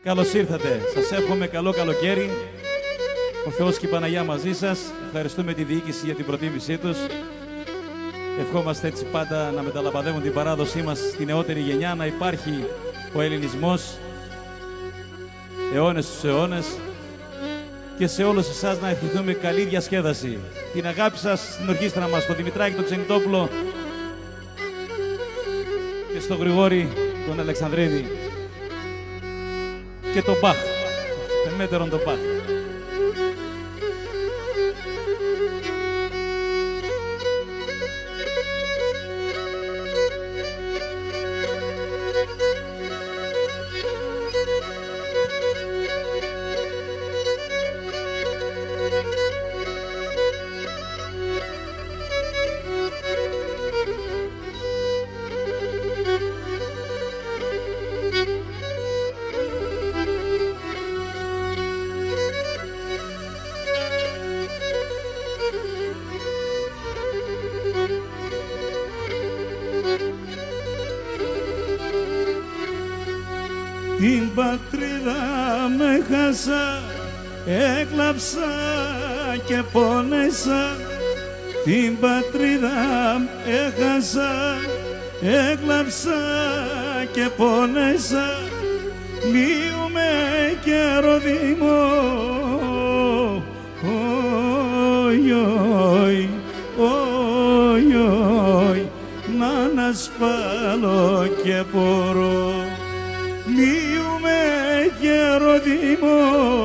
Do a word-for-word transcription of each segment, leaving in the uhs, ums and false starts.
Καλώς ήρθατε. Σας εύχομαι καλό καλοκαίρι. Ο Θεός και η Παναγιά μαζί σας. Ευχαριστούμε τη διοίκηση για την προτίμησή τους. Ευχόμαστε έτσι πάντα να μεταλαμπαδεύουν την παράδοσή μας στη νεότερη γενιά, να υπάρχει ο ελληνισμός αιώνες στους αιώνες και σε όλους εσάς να ευχηθούμε καλή διασκέδαση. Την αγάπη σας στην ορχήστρα μας, τον Δημητράκη, τον Ξενιτόπουλο και στον Γρηγόρη, τον Αλεξανδρίδη και τον Μπαχ, τον μέτερον τον Μπαχ. Την πατρίδα με χάσα, έκλαψα και πόνεσα. Την πατρίδα έχασα, έκλαψα και πόνεσα. Λύουμε και ροδίμω, όι, όι, όι, όι, να ανασπάλω και μπορώ. Λύουμε και ροδίμω,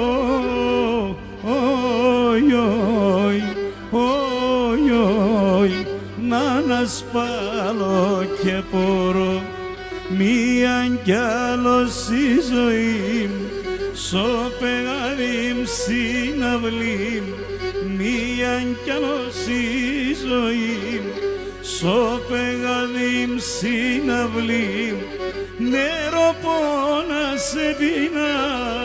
όι, όι, όι, όι, να ανασπάλω και μπορώ. Μίαν κι άλλος η ζωή μου, σωπεγάδι συναυλή μου. Μίαν κι άλλος η ζωή μου, σωπεγάδι συναυλή μου. Νερό πόνα σε πίνα,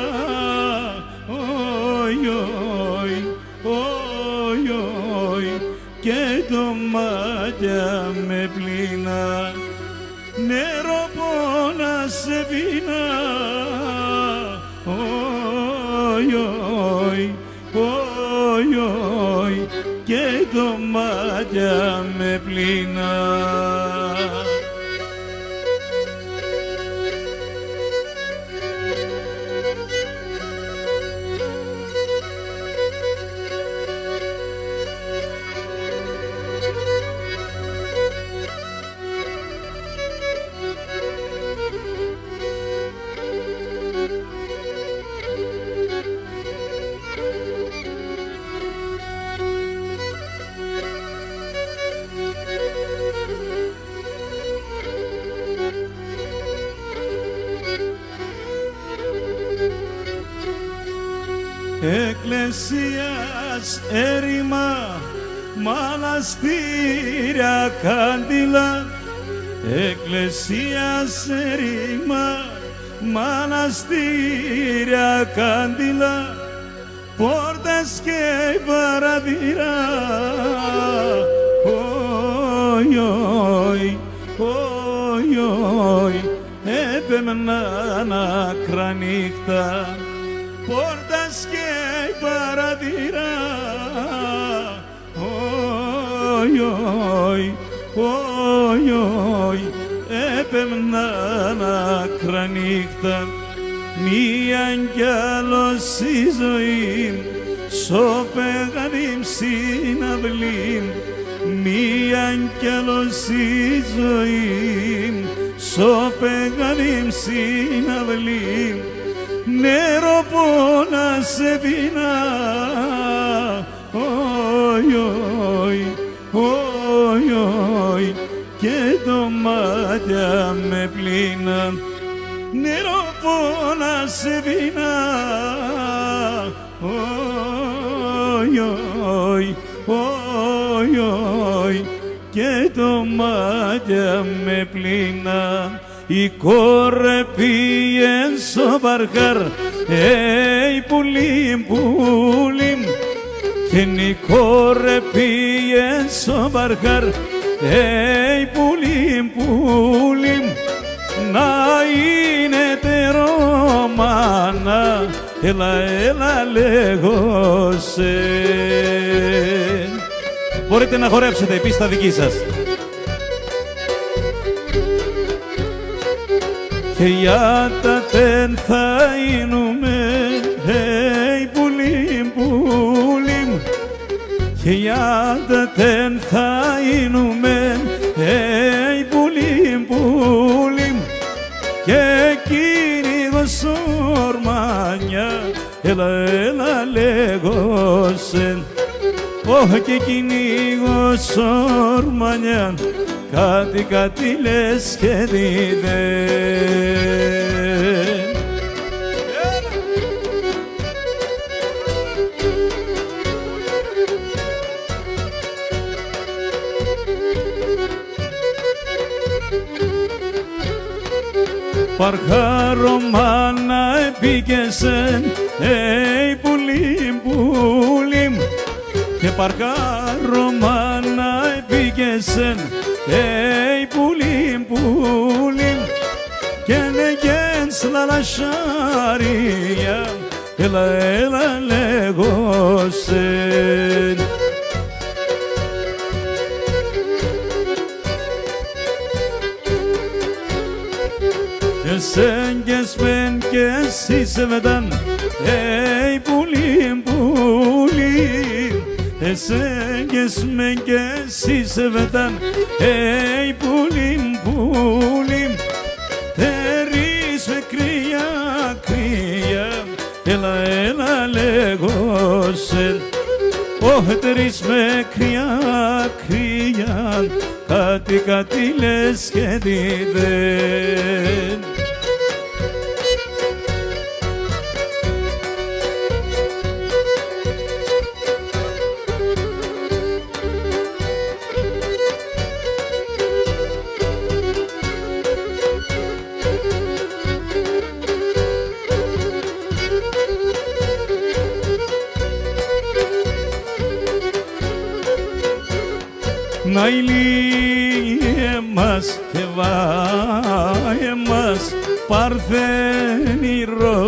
όι, όι, όι, όι, και το μάτια με πλήνα. Νερό πόνα σε πίνα, όι, όι, όι, όι, και το μάτια με πλήνα. Εκκλησίας έρημα, μοναστήρια κάντιλα. Εκκλησίας έρημα, μοναστήρια κάντιλα. Πόρτες και παραδείρα, όι, όι, όι, όι, έπαιρναν άκρα νύχτα. Πόρτας και παραδείρα, όι, όι, όι, όι, έπαιρναν άκρα νύχτα. Μίαν κι άλλος η ζωή μου, σωπεγάδι συναυλή μου. Μίαν κι άλλος η ζωή μου, σωπεγάδι συναυλή μου. Νερό πόνα σε πίνα, όι, όι, όι, όι, και το μάτια με πλήνα. Νερό πόνα σε πίνα, όι, όι, όι, όι, και το μάτια με πλήνα. Η κόρε πήγεν στο βαρχάρ, ει πουλίμ, πουλίμ. Και η κόρε πήγεν στο βαρχάρ, ει πουλίμ, πουλίμ. Να είναι τερόμα έλα, έλα λέγω σε. Μπορείτε να χορέψετε, η πίστα δική σας. Και για τα τεν θα είνουμε, hey, πουλί, πουλί μου. Και για τα τεν θα είνουμε, hey, πουλί, πουλί μου. Και κυνηγός ορμάνια, έλα, έλα λέγω σε. Oh, και κυνηγός ορμάνια, κάτι κάτι λες και δίδε. Παρχάρωμάνα επίκεσεν, hey, πουλί, πουλί μου. Και παρχάρωμάνα επίκεσεν, hey, πουλί, πουλί μου. Και νεγένς λαλασάρια, έλα, έλα λέγω σε. Εσέν και σπεν και εσύ σε βετάν, hey, πουλί, πουλί. Εσέν και σπεν και εσύ σε βετάν, hey, πουλί, πουλί. Τερείς με κρύα, κρύα, έλα, έλα λέγω σε. Oh, τερείς με κρύα, κρύα, κάτι κάτι λες και δίδεν. Να ηλίε μας και βάε μας Παρθένη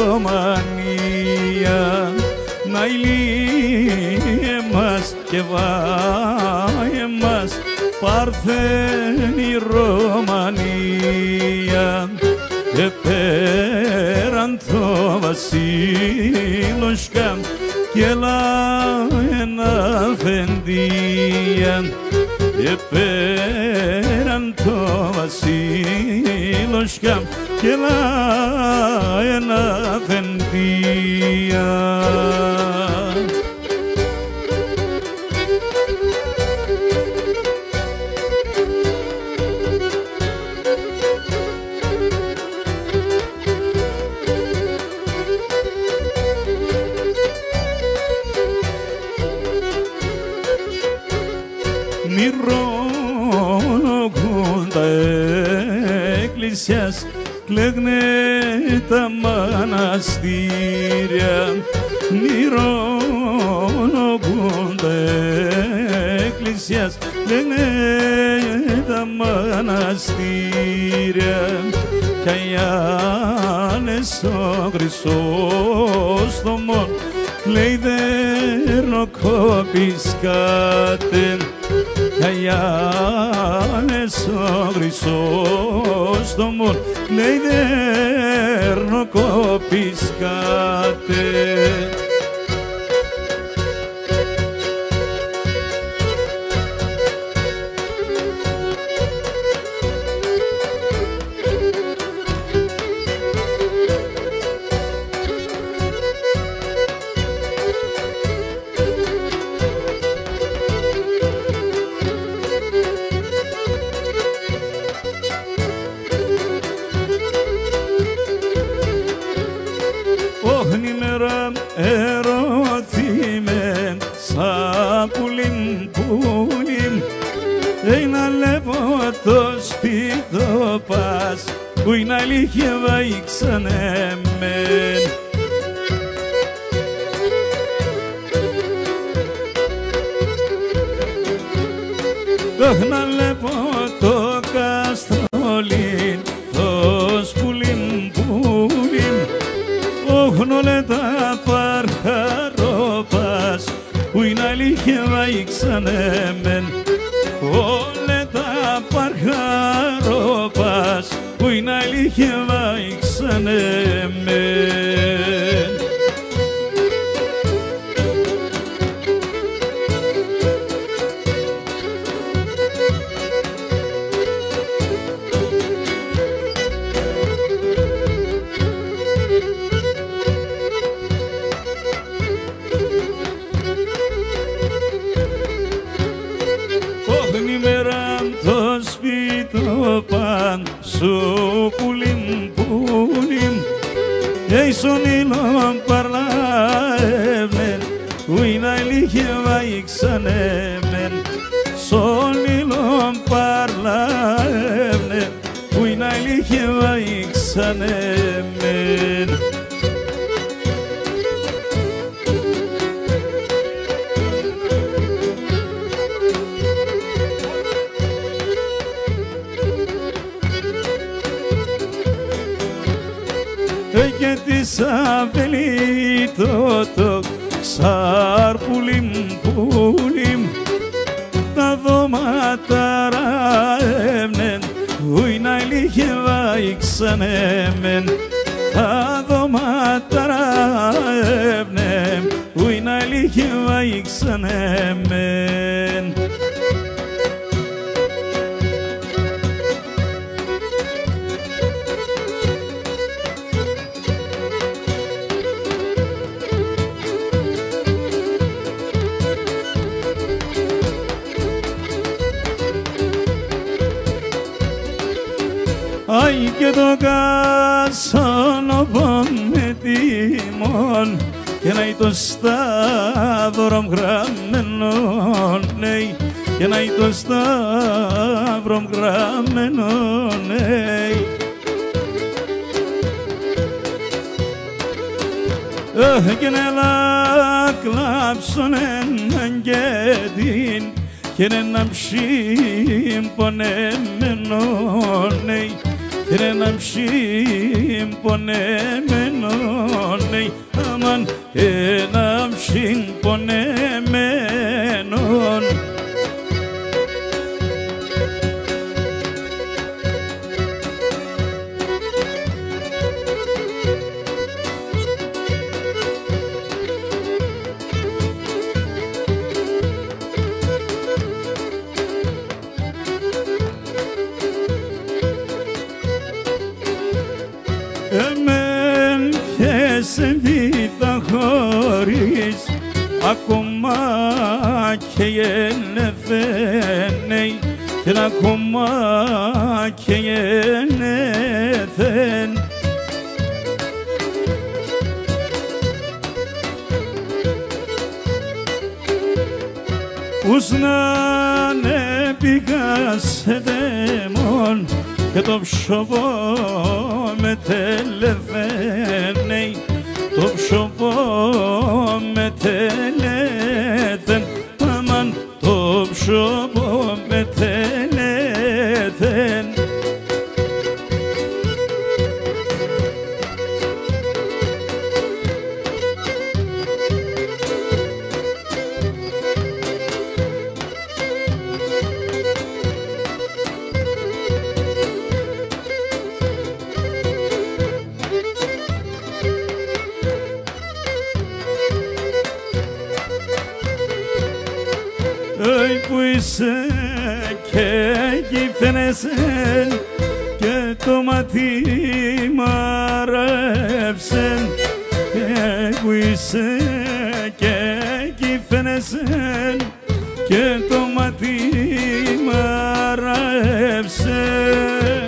Ρωμανία. Να ηλίε μας και βάε μας Παρθένη Ρωμανία. Επέραν το βασίλωσκα και λάεν αφεντία. Επέραν το βασίλωσκα και λάεν αφεντία. Μυρώνουν τα εκκλησιάς, κλαίγνε τα μοναστήρια. Μυρώνουν τα εκκλησιάς, κλαίγνε τα μοναστήρια. Κι αγιάνες ο Χρυσόστομον, κλαίει δερνοκόπης κάτε. Κι αγιάνες ο Χρυσόστομον, κλαίει δερνοκόπης κάτε. Ερωτήμε σαν πουλίμ, πουλίμ. Ένα λεπτό το σπίτι πας, που είναι αλήθεια βαΐξανε μεν. Ένα λεπτό το καστρολίν, το σπουλίμ, πουλίμ. όχνολε τα παρχαρόπας που είναι αλήθεια βαϊξανέμεν. Όλε τα παρχαρόπας που είναι αλήθεια βαϊξανέμεν. Σου πουλιμ πουλιμ Έισον ήλον παρλαεμέν που είναι αλήθεια βαϊξανέμεν. Σον ήλον παρλαεμέν που είναι αλήθεια βαϊξανέμεν. Και της αβελίτωτο ξάρ πουλιμ πουλιμ τα δώματα ραέμνεν που είναι αλήθεια βαϊξανέμεν. Τα δώματα ραέμνεν που είναι αλήθεια βαϊξανέμεν. Αι και το κάσανο με τιμών και να το σταύρο γραμμένο, ναι, και να το σταύρο γραμμένο, ναι. Και να κλάψουν έναν και την και να ψήμπονεμένο, ναι, και να ψήμπονεμένο, ναι, αμάν ένα ψήμπονεμένο. Εμέν και σε βίδα χωρίς ακόμα και γεννηθεν, και ακόμα και γεννηθεν. Ούς να ναι πήγα σε δαίμον και το ψωπό με τελεφένει, το ψωπό με τελεθεν, αμάν το ψωπό με τελεθεν. Αι που είσαι και εκεί φαίνεσαι και το μάτι μ' αρεύσεν, και που είσαι και εκεί φαίνεσαι και το μάτι μ' αρεύσεν.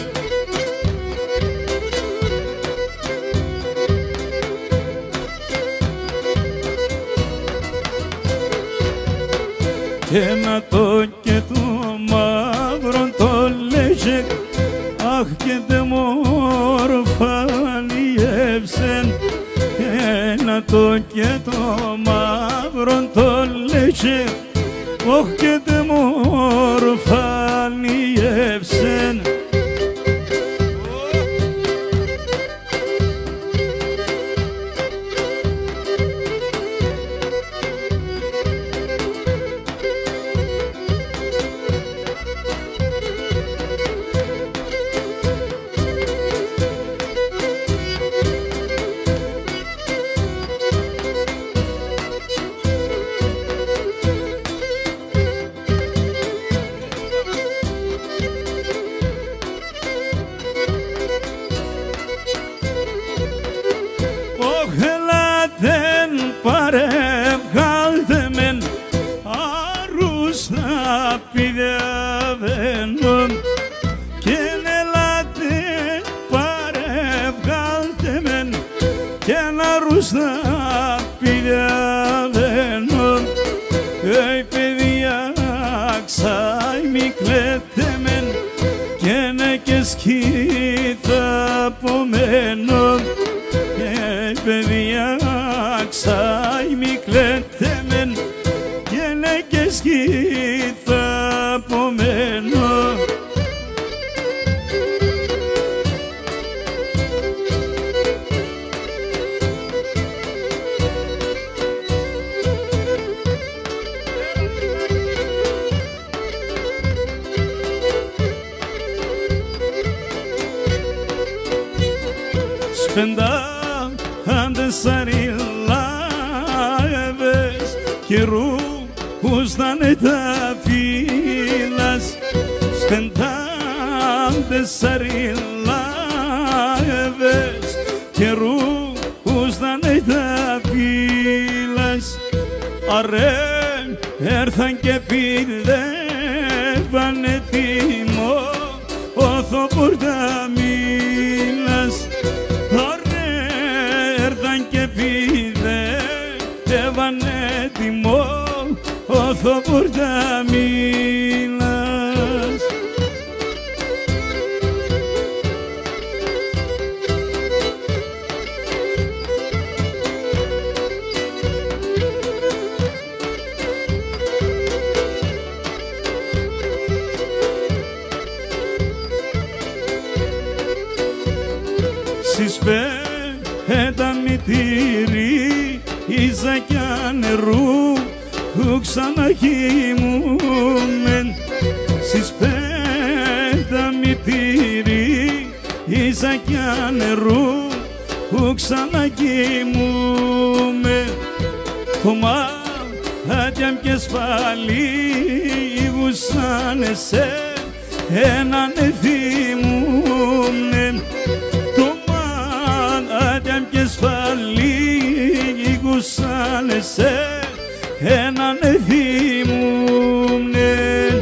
Και να το και το μαύρο το λέγε, αχ και δε μόρφα λιεύσεν. Και να το και το μαύρο το λέγε, αχ και δε μόρφα λιεύσεν. φανάρους να πηγαίνω. Ει παιδιά ξάι μη κλαίτε μεν και ναι και σκήθα από μένω. Ει παιδιά ξάι μη κλαίτε μεν και ναι και σκήθα από μένω. Πεντάδες αριλάβες καιρούς να είναι τα φύλας. Πεντάδες αριλάβες καιρούς να είναι τα φύλας. Αρέ έρθαν και πηδεύανε τιμό όθο πορταμίλας. Και πηδεύανε τιμό όθο πορταμίλας. Έτα μητήρι ίζα κι νερού που ξαναχυμούμεν. Στις πέτα μητήρι ίζα κι νερού που ξαναχυμούμεν. Το μάτια μ' πάλι γουσάνε σε έναν εθιμούμεν. Και σφαλί γουσάνε σε έναν εθιμούμνε.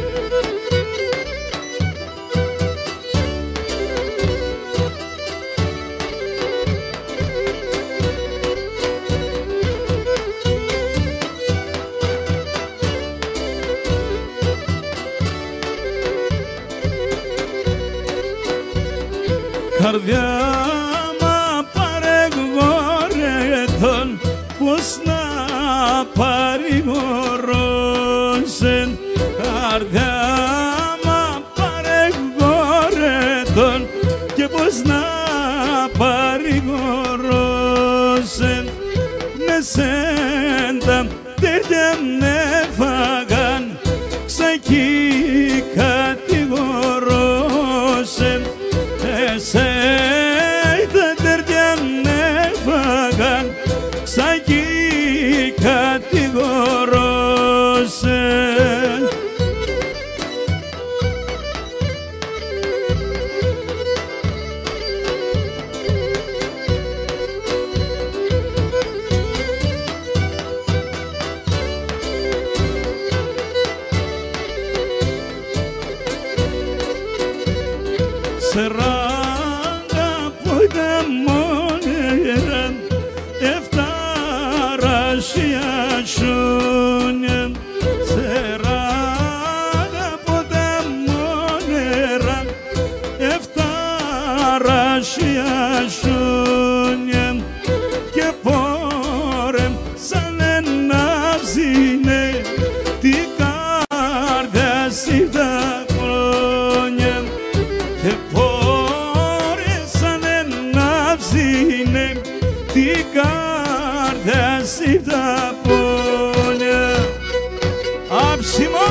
Καρδιά πως να παρηγορώσεν, καρδιά μα παρηγορέτων και πως να παρηγορώσεν. Με σέντα τέρτια με φαγάν ξακί κατηγορώσεν. Εσέντα τέρτια με φαγάν ξακί κατηγορώσεν. Σεράντα πόιτα μόνερα εφταρασιασούνια. Σεράντα πόιτα μόνερα εφταρασιασούνια. Και πόρεμ σαν ένα ψήνε την καρδιά σίδα χρόνια. Και πόρεμ σαν ένα ψήνε την καρδιά σίδα χρόνια. Άψιμο!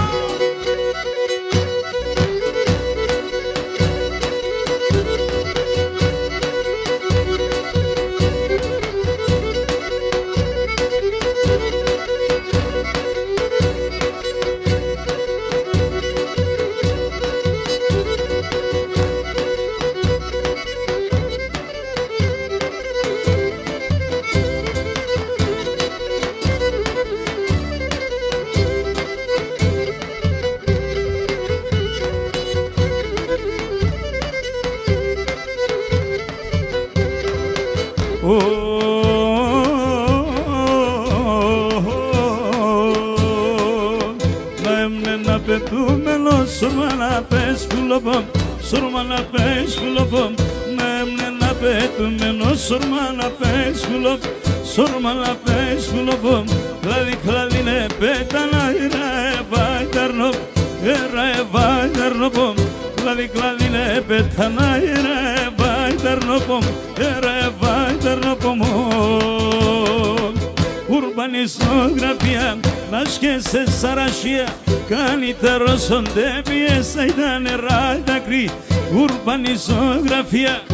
Surmana pes pulopom, surmana pes pulopom, memne na petume no surmana pes pulop, surmana pes pulopom, klali klali ne petana ira vai darno, ira vai darno pom, klali klali ne petana ira vai darno pom, ira vai darno pom. Urbanizografia, nașke se sarașia, canităro son de piesa i da ne rada cri. Urbanizografia.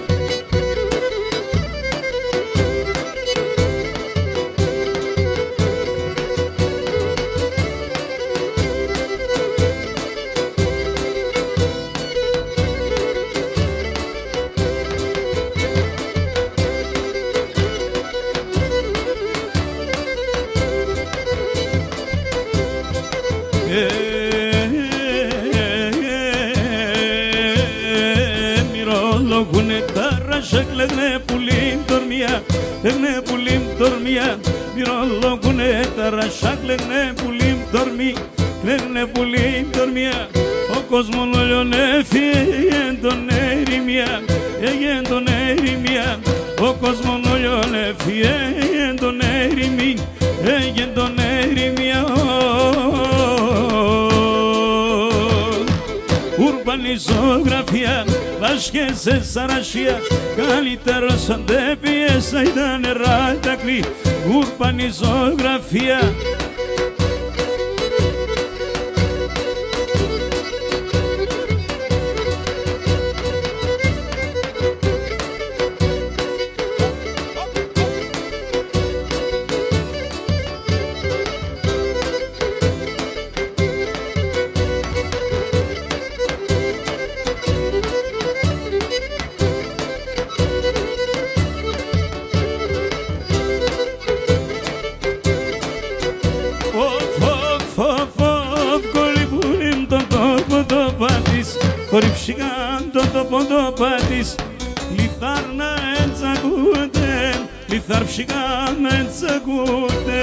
Legne pulim dormia, legne pulim dormia, mirolo gune tarașac, legne pulim dormi, legne pulim dormia, o cosmologio ne fie endonerimia, endonerimia, o cosmologio ne fie endonерimi, endonerimia. Urbanizografia, nașke se sarașia, canităro son de piesa i da ne rada cri. Urbanizografia. Κορυψιγάντο το ποντοπάτης, λιθάρνα εντσακούτε, λιθάρ ψιγάμε εντσακούτε.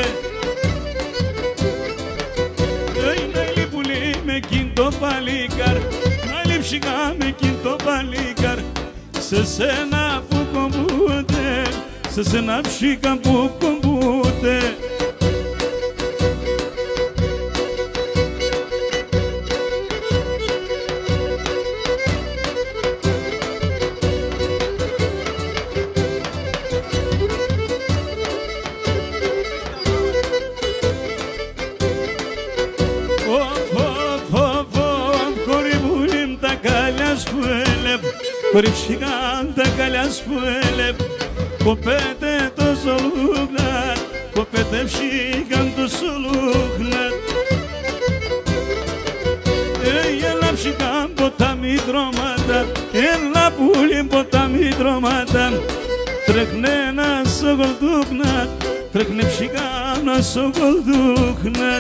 Να λιπουλί με κιντο παλίκαρ, να λιψιγάμε κιντο παλίκαρ, σε σένα που κομπούτε, σε σένα ψιγά που κομπούτε. Κορυψιγάν τα καλιά σπουέλεπ, κοπέτε το σολούχνατ, κοπέτε ψιγάν το σολούχνατ. Έλα ψιγάν ποτάμι δρόματα, έλα πουλί ποτάμι δρόματα, τρέχνε να σογολδούχνατ, τρέχνε ψιγάν να σογολδούχνατ.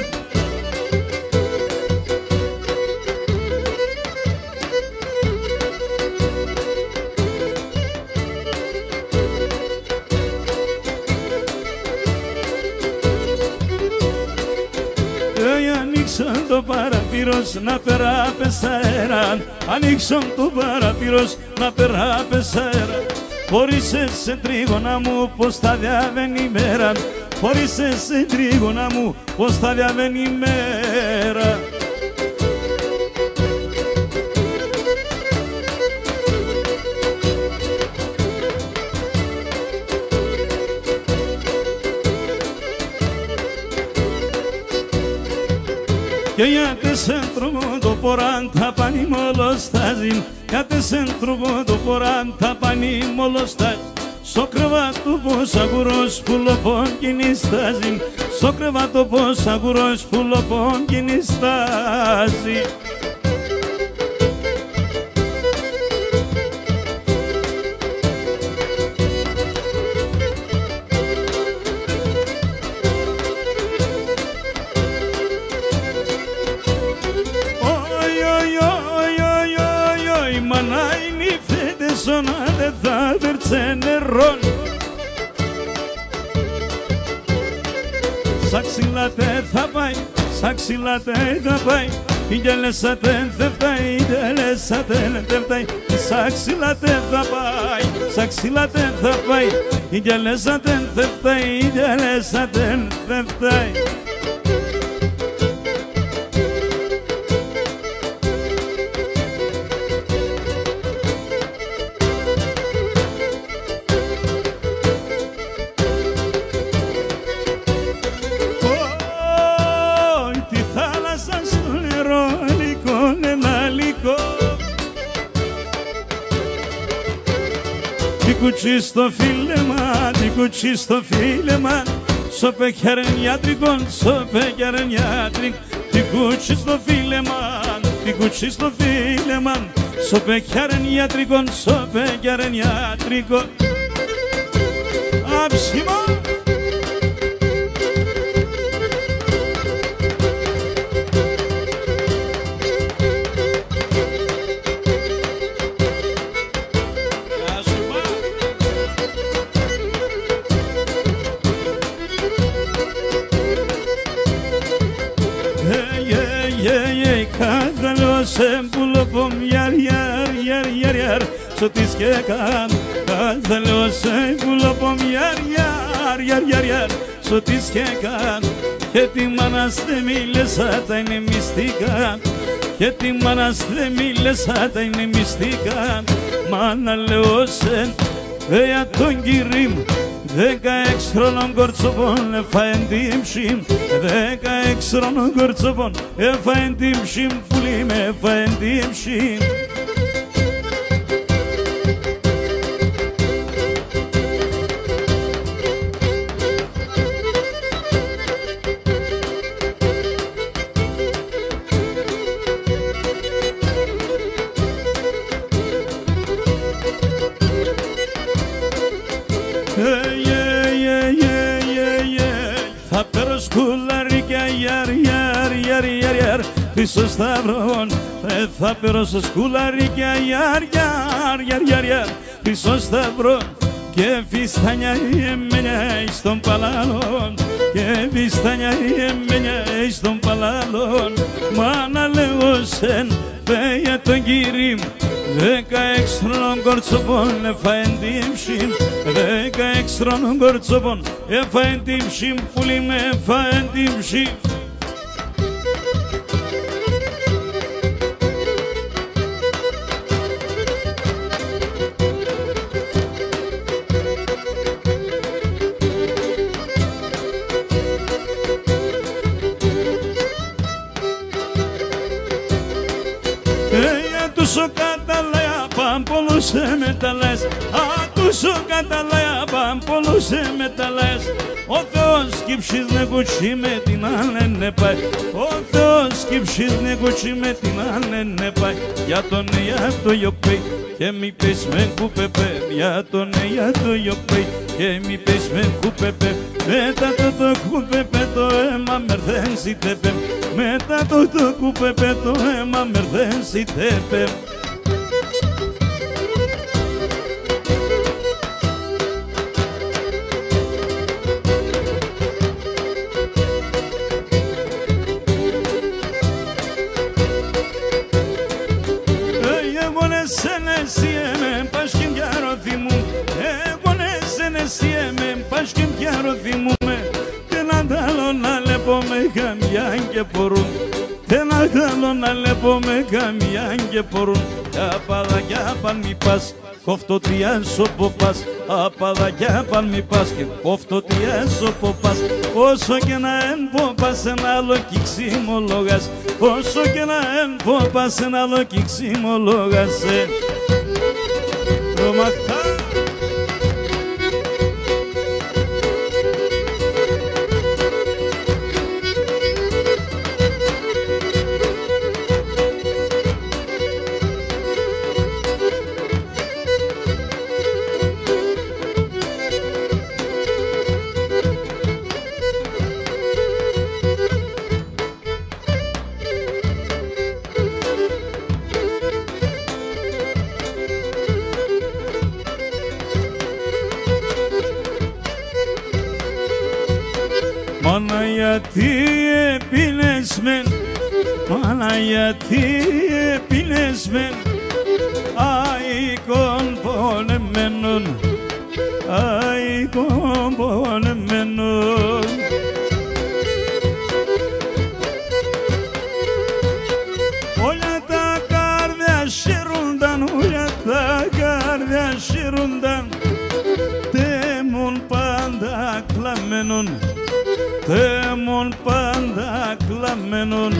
Ανοίξαν το παραθύρος να περάπες αέρα, ανοίξαν το παραθύρος να περάπες αέρα. Χωρίς σε τρίγωνα μου πως θα διαβαίνει η μέρα, χωρίς σε τρίγωνα μου πως θα διαβαίνει η μέρα. Και για τεσέντρο το ποράν τα πανί μολοστάζιν, για τεσέντρο το ποράν τα πανί μολοστάζιν. Στο κρεβάτο πως αγουρός πουλοπών κινηστάζιν, στο κρεβάτο πως αγουρός πουλοπών κινηστάζιν. Δεν θα βέρτσε νερόν, σαν ξυλάτε θα πάει, σαν ξυλάτε θα πάει, Υγελέσα δεν θα φτάει, υγελέσα δεν θα φτάει, σαν ξύλα δεν θα πάει, σαν ξύλα δεν θα πάει, υγελέσα δεν θα φτάει, υγελέσα δεν θα φτάει. Κουτσί στο φίλεμα, τι κουτσί στο φίλεμα, σοπε χερνιάτρικον, σοπε χερνιάτρικ. Τι κουτσί στο φίλεμα, τι κουτσί στο φίλεμα, σοπε χερνιάτρικον, σοπε χερνιάτρικον. Άψιμα. Σεμπουλοπομ γιαρ γιαρ γιαρ γιαρ γιαρ, σωτής και καν. Κάθε λέω σεμπουλοπομ γιαρ γιαρ γιαρ γιαρ γιαρ, σωτής και καν. Και τι μάνας δε μίλεσα τα είναι μυστικά, και τι μάνας δε μίλεσα τα είναι μυστικά. Μάνα λέω σεν βέα τον κυρίμ, δεκαέξι χρόνων κορτσοπών έφαεν την ψήμ, δεκαέξι χρόνων κορτσοπών έφαεν την ψήμ, πουλί με έφαεν την ψήμ. Πίσω σταυρών θα περώσω σκουλαρίκια γιαρ γιαρ γιαρ γιαρ γιαρ, πίσω σταυρών και φιστάνια εμενιά εις των παλάλων, και φιστάνια εμενιά εις των παλάλων. Μάνα λέω σεν βέα τον κύριμ, δεκαέξι χρόνων κορτσοπών έφαεν την ψήμ, δεκαέξι χρόνων κορτσοπών έφαεν την ψήμ, πουλί με έφαεν την ψήμ. Ατούσο καταλέα παμπολούσε με τα λες, ατούσο καταλέα παμπολούσε με τα λες. Ο Θεός κύψεις ne κουτσί με την άλενε πάει, ο Θεός κύψεις ne κουτσί με την άλενε πάει. Για τον για το γιοπέι και μη πεις με κουπεπέ, για τον για το γιοπέι και μη πεις με κουπεπέ. Μετά το το κουπεπέ το αίμα μερδένσι τεπέ, μετά το το κουπεπέ το αίμα μερδένσι τεπέ. Και μπορούν, ένα καλό να λέπω με καμιά και μπορούν. Απαδακιά παν μη πας, κόφτω τι έσωπο πας. Απαδακιά παν μη πας και κόφτω τι έσωπο πας. Όσο και να εν πας ένα άλλο κι ξυμολογάς, όσο και να εν πας ένα άλλο κι ξυμολογάς. Ρομαχτά. Μάνα γιατί επίνες μεν, μάνα γιατί επίνες μεν, αικόν πονεμένον, αικόν πονεμένον. Όλα τα κάρδια σύρουνταν, όλα τα κάρδια σύρουνταν, τέμουν πάντα κλαμμένον, τέμουν πάντα κλαμμένον.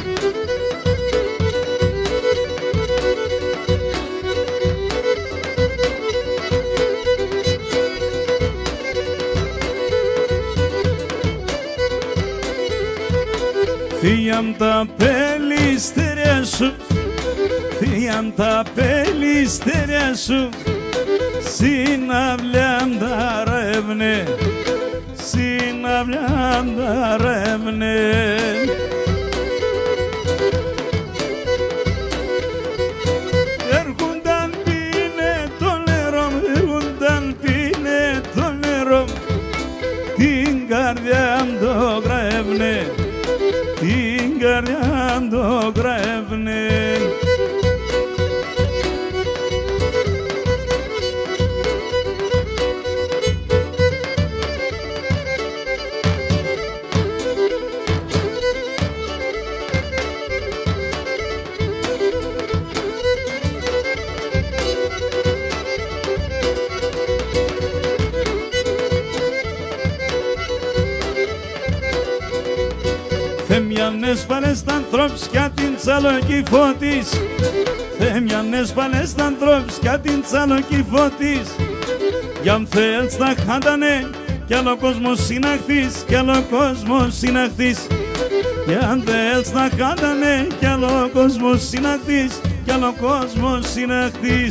Θείαμ τα πελιστεριά σου, θείαμ τα πελιστεριά σου, συναυλιάμ τα ρεύνε, συναυλιάμ τα ρεύνε. Έρχονταν πίνε το νερό, έρχονταν πίνε το νερό, την καρδιά μ' το γραεύνε, την καρδιά μ' το γραεύνε. Θέμιανες πάνε στα ανθρώπια την τσαλοκυφό της, θέμιανες πάνε στα ανθρώπια την τσαλοκυφό της. Για αν θέλεις να χάντανε κι άλλο κόσμος συναχτής, κι άλλο κόσμος συναχτής. Για αν θέλεις να χάντανε κι άλλο κόσμος συναχτής, κι άλλο κόσμος συναχτής.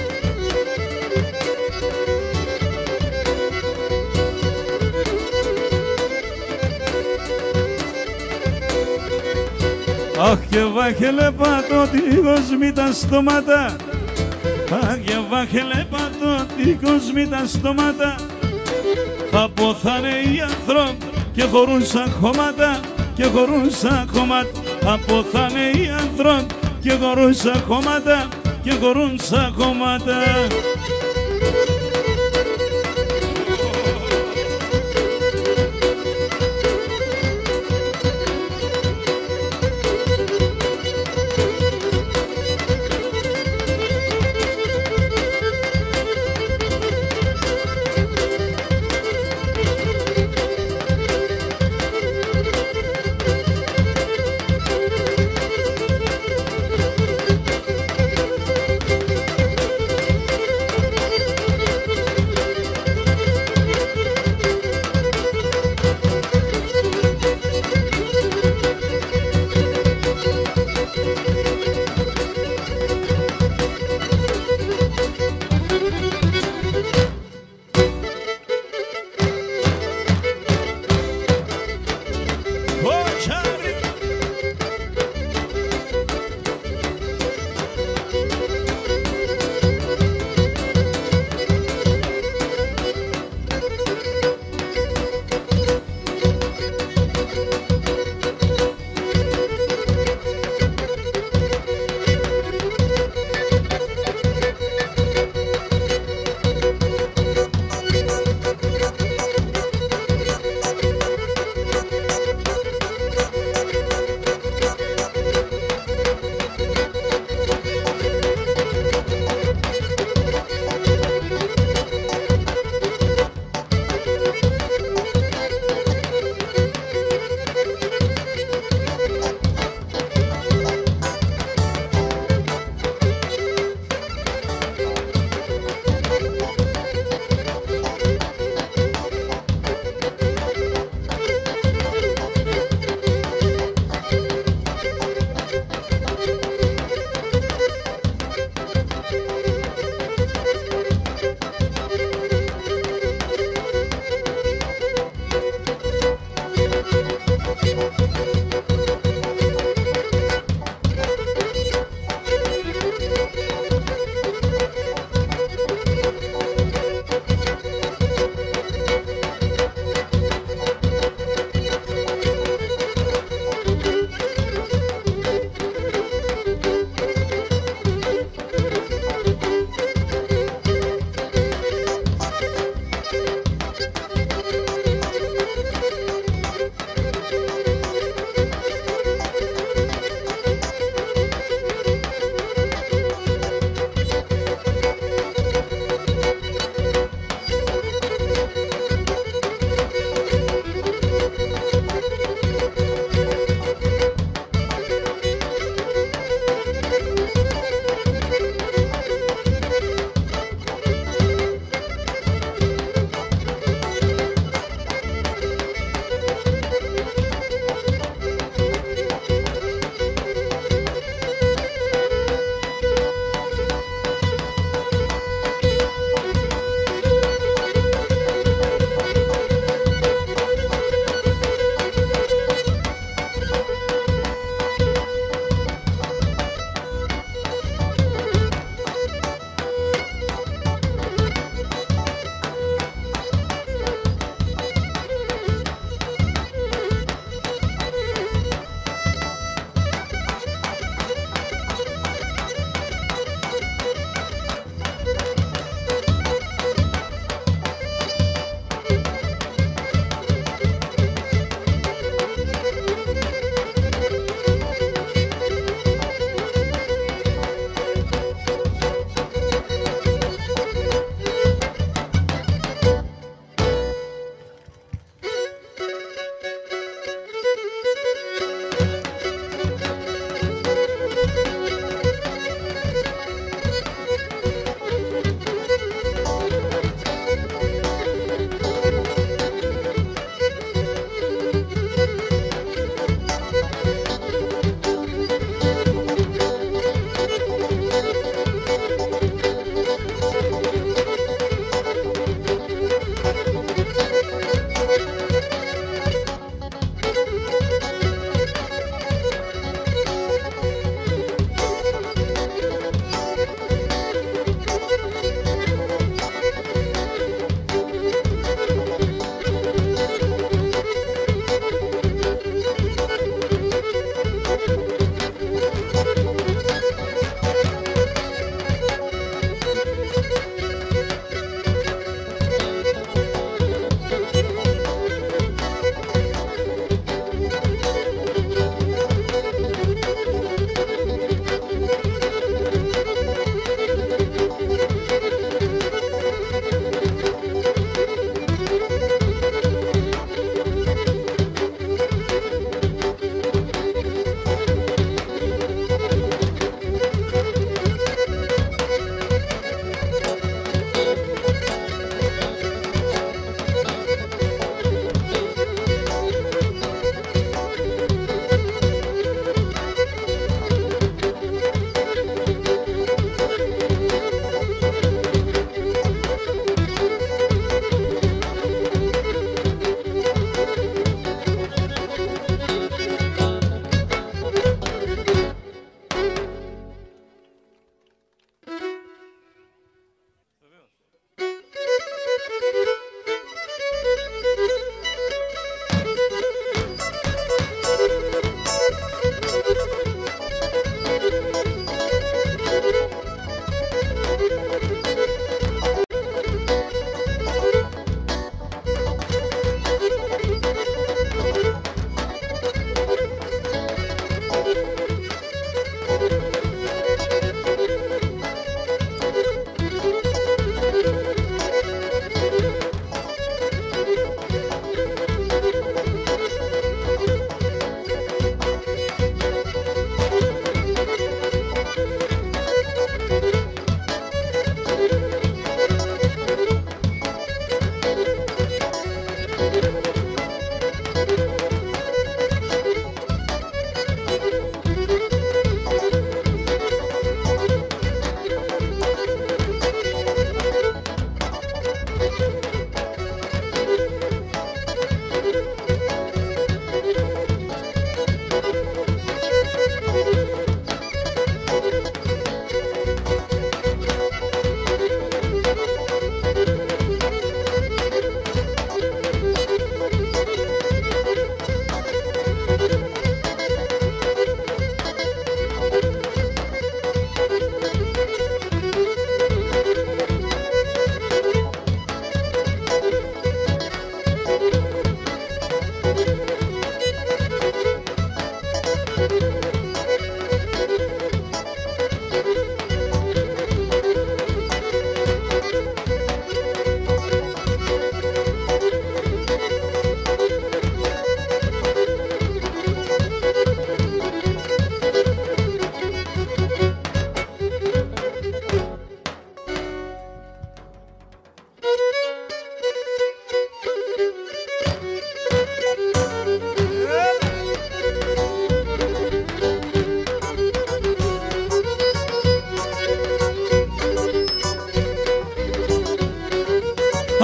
Αχ και βάχελε πατώ τείχος μη τα στόματα, αχ και βάχελε πατώ τείχος μη τα στόματα. Θα ποθάνε οι άνθρωποι και χωρούν σαν χώματα, και χωρούν σαν χώματα. Θα ποθάνε οι άνθρωποι και χωρούν σαν χώματα, και χωρούν σαν χώματα.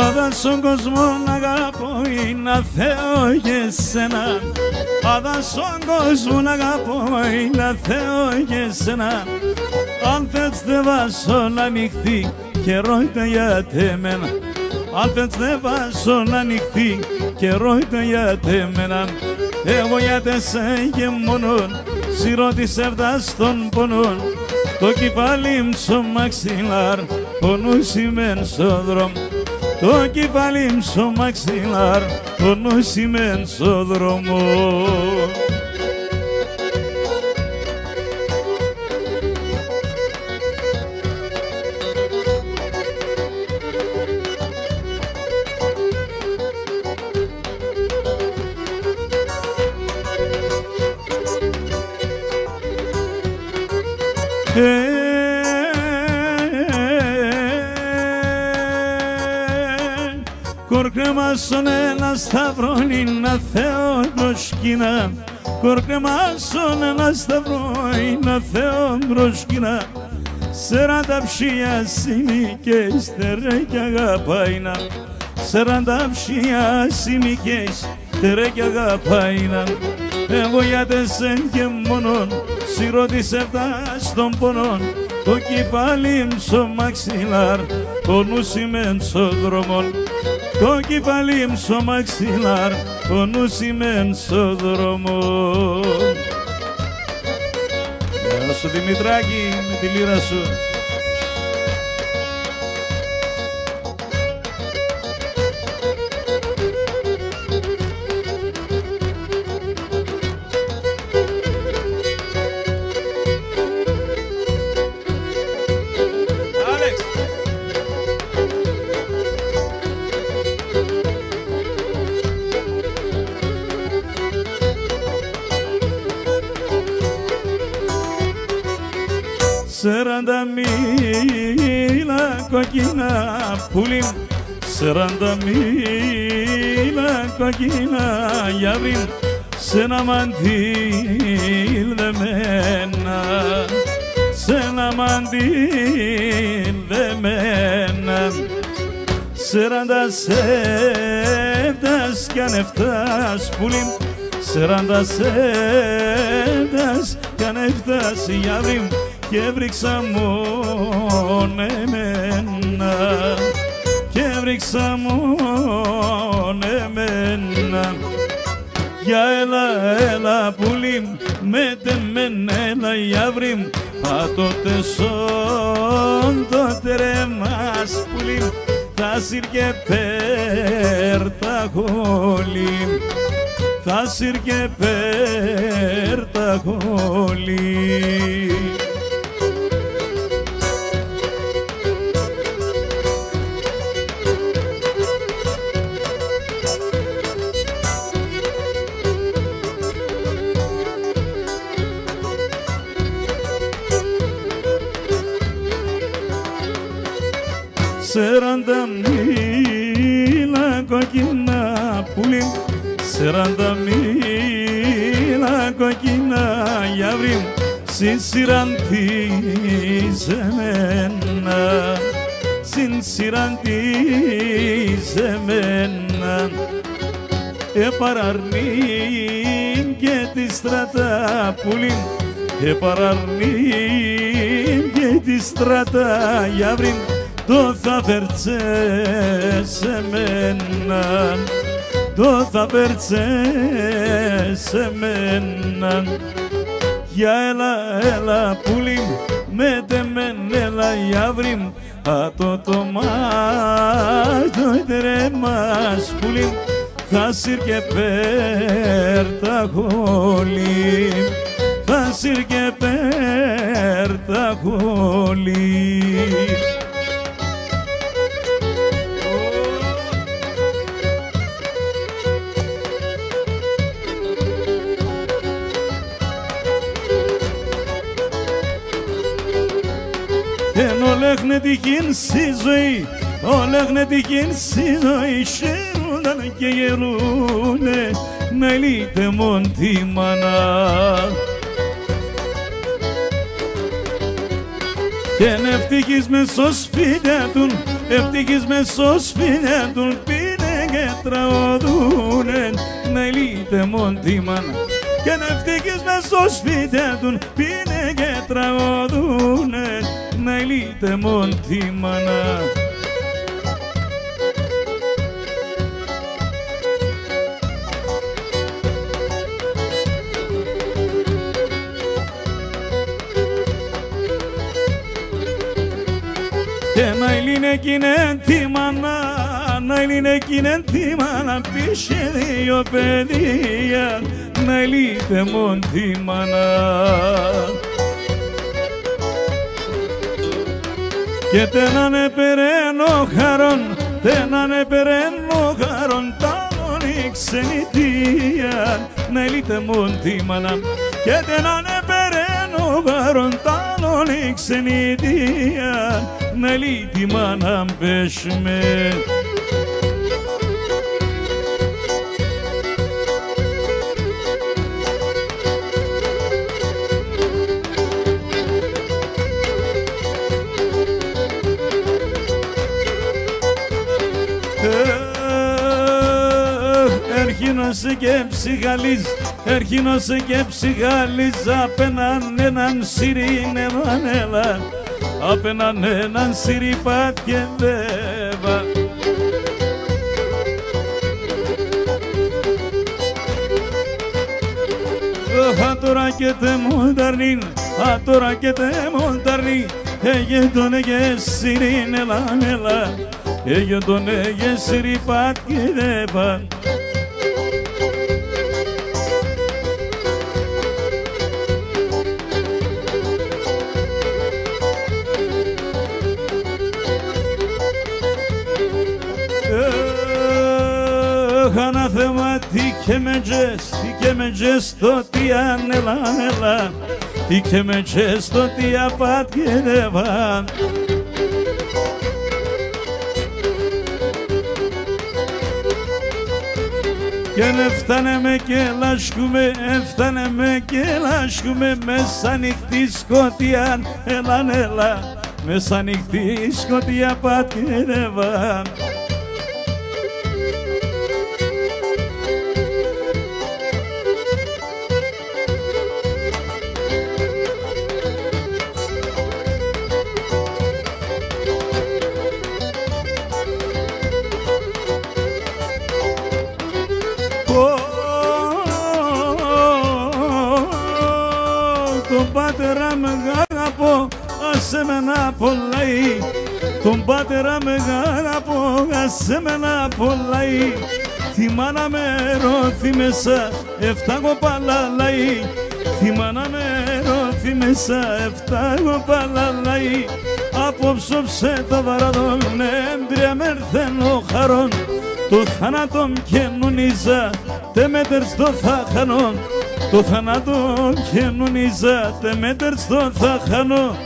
Όταν στον κόσμο να αγαπώ είναι Θεό για σένα. Όταν στον κόσμο να αγαπώ είναι Θεό για σένα. Αν θες δεν βάζω να ανοιχτεί και ρώτα γιατί εμένα. Αν θες δεν βάζω να ανοιχτεί και ρώτα γιατί εμένα. Εγώ γιατί σε και μόνον σειρώ της εύτας των πονών. Το κεφάλι μου στο μαξιλάρ πονούς είμαι στο δρόμο. Το κεφάλι μου στο μαξιλάρ πονούς είμαι στο δρόμο. Κορκρεμάσον ένα σταυρό είναι Θεό προσκυνά. Κορκρεμάσον ένα σταυρό είναι Θεό προσκυνά. Σεράντα ψία σημικές τερέκια αγαπάινα. Σεράντα ψία σημικές τερέκια αγαπάινα. Εγώ για τεσέν και μόνον σειρώ της εύτας των πονών. Το κεφάλι μου στο μαξιλάρ πονούς είμαι στο δρόμο. Το κεφάλι μου στο μαξιλάρ πονούς είμαι στο δρόμο. Γεια σου Δημητράκη με τη λύρα σου. Σεράντα μίλα κοκκίνα πουλί μου. Σεράντα μίλα κοκκίνα γιαύρι μου. Σ' ένα μαντήλ δεμένα. Σ' ένα μαντήλ δεμένα. Σεράντα σέφτας κι αν εφτάς πουλί μου. Σεράντα σέφτας κι αν εφτάς γιαύρι μου. Και βρήξα μόνο εμένα. Και βρήξα μόνο εμένα. Για έλα, έλα πουλί μου, με τεμένα έλα γιαύρι μου. Α τότε σον τότε ρε μας πουλί μου. Θα σύρ και πέρτα χολή. Θα σύρ και πέρτα χολή. Σεράντα μίλα κοκκίνα πουλί. Σεράντα μίλα κοκκίνα γιαύρι. Συνσυραντίζεμένα. Συνσυραντίζεμένα. Επαραρνήν και τη στρατά πουλί. Επαραρνήν και τη στρατά γιαύρι. Το θα φέρτσε σε μένα. Το θα φέρτσε σε μένα. Για έλα, έλα πουλί μου, με τεμέν έλα γιαύρι μου. Α το το μάτω τρέμας πουλί μου. Θα σύρ και πέρτα χολή. Θα σύρ και πέρτα χολή. Όλεγνε τυχήν στη ζωή, όλεγνε τυχήν στη ζωή. Σέρουναν και γερούνε, να λύτε μον τη μάνα. Και νευτυχείς μες στο σπίτια του, ευτυχισμένοι στο σπίτι του πίνε και τραγουδούνε να λύτε μόν τη μάνα. Και είναι ευτυχισμένοι στο σπίτι του πίνε και τραγουδούνε να λύτε μόν τη μάνα. Και να είναι κοινέ τη μάνα, να είναι κοινέ τη μάνα, πήσε δύο παιδιά, να λύτε μόν τη μάνα. Και τένανε περαίνω χαρόν, τένανε περαίνω χαρόν, τάλλον η ξενιτία, να λύτε μόν τη μάνα. Και τένανε περαίνω χαρόν, τάλλον η ξενιτία, να λύτη μάνα πέσουμε. Έρχινωσε και ψυχαλίζ, έρχινωσε και ψυχαλίζ, απέναν έναν σιρήν εμανέλα, απέναν έναν σιρίπατ και βέβα. Τώρα και τε μονταρνίν, τώρα και τε μονταρνίν, έγε τον έγε σιρήν εμανέλα, έγε τον έγε σιρίπατ και βέβα. Ανάθεμα τι και με τζες, τι και με τζες το τι ανέλα, ανέλα, τι και με τζες το τι απάτγενεύα. Και έφτανε με και λάσκουμε, έφτανε με και λάσκουμε, μέσα νυχτή σκοτία, έλα, έλα, μέσα νυχτή σκοτία πατγενεύα. Τον πατέρα με αγαπώ, άσε με να πολλαεί. Τον πατέρα με αγαπώ, άσε με να πολλαεί. Τη μάνα με ρώθη μέσα, εφτά κοπαλαλαεί. Τη μάνα με ρώθη μέσα, εφτά κοπαλαλαεί. Απόψοψε το βαραδόν, έμπρια μερθένω χαρόν. Το θάνατον καινουνίζα, τε μέτερ στο θα χανώ. Το θάνατον καινουνίζα, τε μέτερ στο θα χανώ.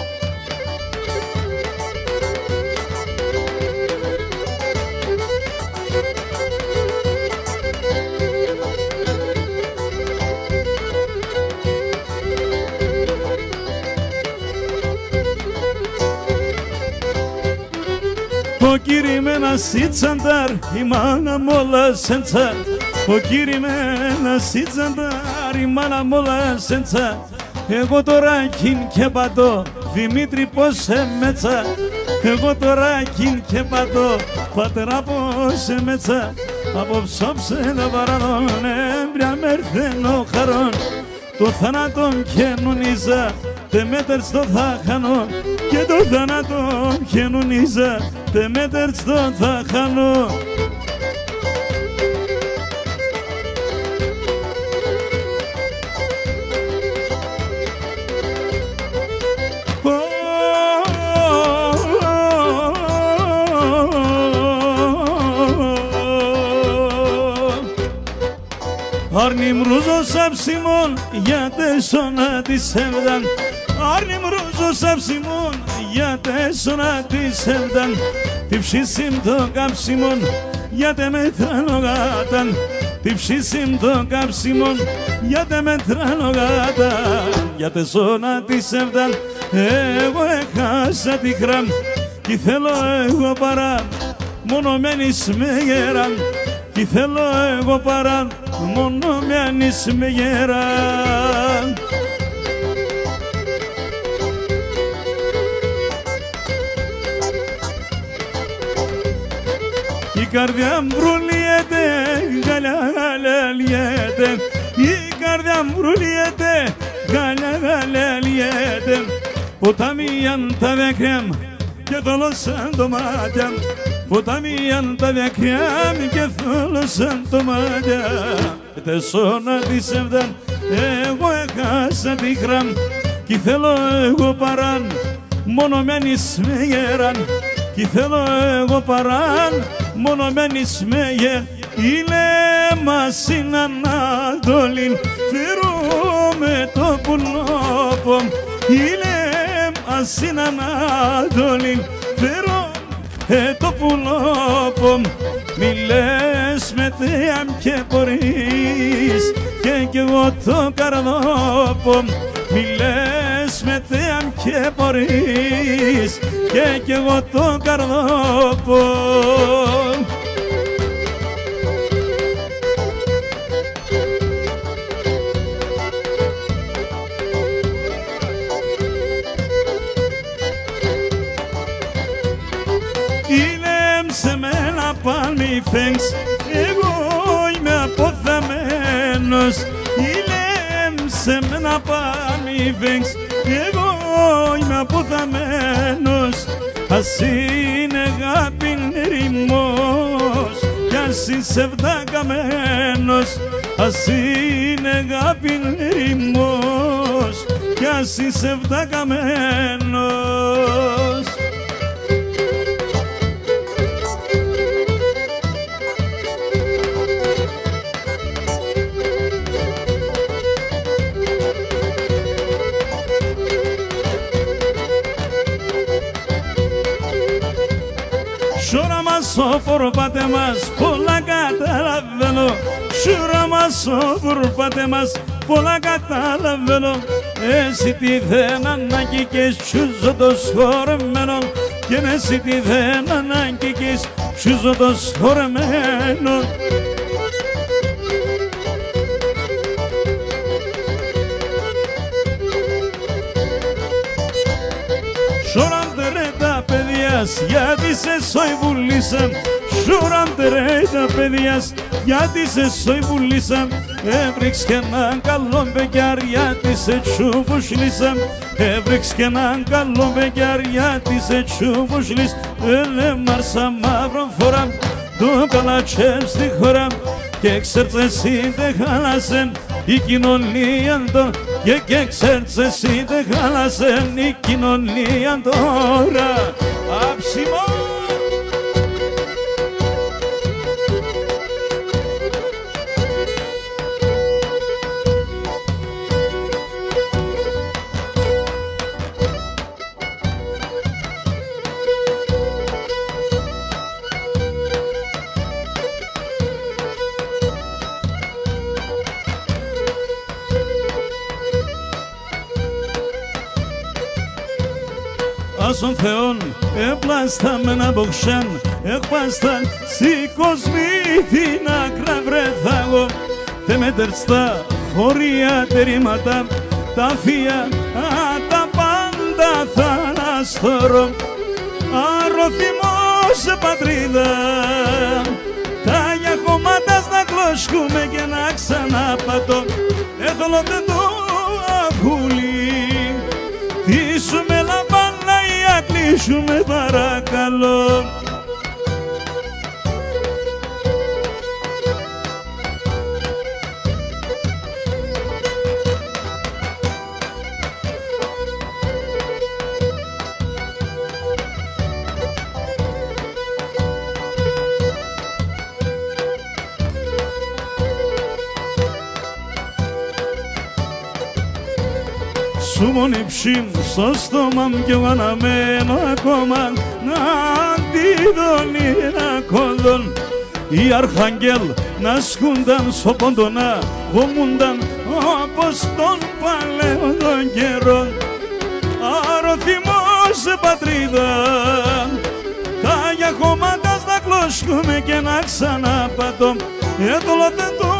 Ο κύρι με ένα σιτσαντάρ, η μάνα μ' όλα σέντσα. Ο κύρι με ένα σιτσαντάρ, η μάνα μ' όλα σέντσα. Εγώ τώρα κιν και πατώ, Δημήτρη πως σε μέτσα. Εγώ τώρα κιν και πατώ, πατέρα πως σε μέτσα. Απόψε το παραδόν, έμπρια μερθένω χαρόν. Το θάνατον καινουνίζα, τε μέτερ στο θα χανώ. Και το θάνατον καινουνίζα, τε μέτερ στο θα χανώ. Άρνη μρούζο σαψιμόν, για τέσσωνα της έβδαν. Άρνη μρούζο σαψιμόν, για τέσσωνα της έβδαν. Τι ψήσιμ το κάψιμον, για τε μέτρανο γάταν. Τι ψήσιμ το κάψιμον, για τε μέτρανο γάταν. Για τέσσωνα της έβδαν, εγώ έχασα τη χράμ. κι θέλω εγώ παρά μόνο μένεις με γέρα, κι θέλω εγώ παρά μόνο μένεις με γέρα. Η καρδιά μου βρουλιέται, γαλιαλιέται, η καρδιά μου βρουλιέται, γαλιαλιέται. Ποτάμιαν τα δάκρυα μου και θολώσαν το μάτια, ποτάμιαν τα δάκρυα μου και θολώσαν το μάτια. Τεσσόνα της εβδάν εγώ έχασα τη χράμ, κι θέλω εγώ παράν μόνο μένεις με γέραν, κι θέλω εγώ παράν μόνο μένεις με γέραν. Είναι μας είναι Ανατολήν, φέρουμε το πουλόπο, είναι μας είναι Ανατολήν, φέρουμε το πουλόπο. Μη λες με θεάμ και μπορείς και κι εγώ το καρδόπο, μη λες με θεάμ και μπορείς και κι εγώ το καρδόπο. Palmifex, εγώ είμαι αποθαμένος. Ηλέμψε με ένα Palmifex, εγώ είμαι αποθαμένος. Ας είναι αγάπη ρημός κι ας είσαι βδακαμένος, ας είναι αγάπη ρημός κι ας είσαι βδακαμένος. Σόφορ πάτε μας, πολλά καταλαβαίνω. Σούρα μας, σόφορ πάτε μας, πολλά καταλαβαίνω. Εσύ τι δεν ανάγκη και σούζω το σχορεμένο, και εσύ τι δεν ανάγκη και σούζω το σχορεμένο. Σωράντε ρε τα παιδιάς, γιατί σε σοϊβουλήσαν. Σωράντε ρε τα παιδιάς, γιατί σε σοϊβουλήσαν. Έβριξ και έναν καλό μπεκιάρ, γιατί σε τσουβουσλήσαν. Έβριξ και έναν καλό μπεκιάρ, γιατί σε τσουβουσλήσαν. Έλε μάρσα μαύρο φορά, το καλατσέμ στη χώρα, και ξέρεις εσύ δεν χάλασεν η κοινωνία το, και, και ξέρεις εσύ δεν χάλασεν η κοινωνία τώρα. Άψιμο! Άσον Θεόν έπλαστα με ένα μποξάν, εκπάστα σηκωσμή την άκρα βρεθάγω. Τε μετερστά χωρία τερήματα, τα θεία τα πάντα θα αναστορώ. Αρωθυμός πατρίδα, τα για κομμάτας να κλωσκούμε και να ξαναπατώ. Έθολο δεν το αγούλι, τι σου με λαμπάνα ή κλείσου με παρακαλώ. Σου μονυψήν στο στόμα μου κι εγώ αναμένω ακόμα να αντιδώνει ένα κόντον. Οι αρχαγγέλ να σκούνταν στο πόντο να βομούνταν όπως τον παλαιό τον καιρό. Αρωθυμός σε πατρίδα. Τα για χώματα στα κλώσκουμε και να ξαναπατώ έδωλα δεν το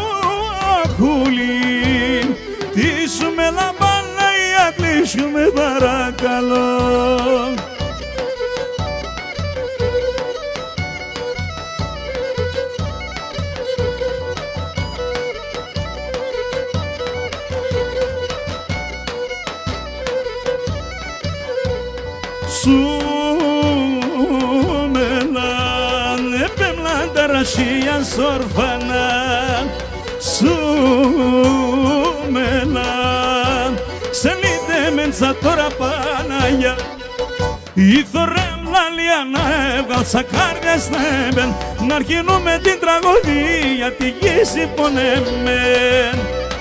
αχούλι. Τι σου με λαμπάνα ή ακλείσουμε παρακαλώ. Σου μελάνε πέμλαντα ρασία σορφανά. Σου μελάν ξελίτε μέντσα τώρα Παναγιά. Η θωρέμ λαλία να έβγαλσα κάρδια στέμπεν να αρχινούμε την τραγωδία τη γη πονεμέν.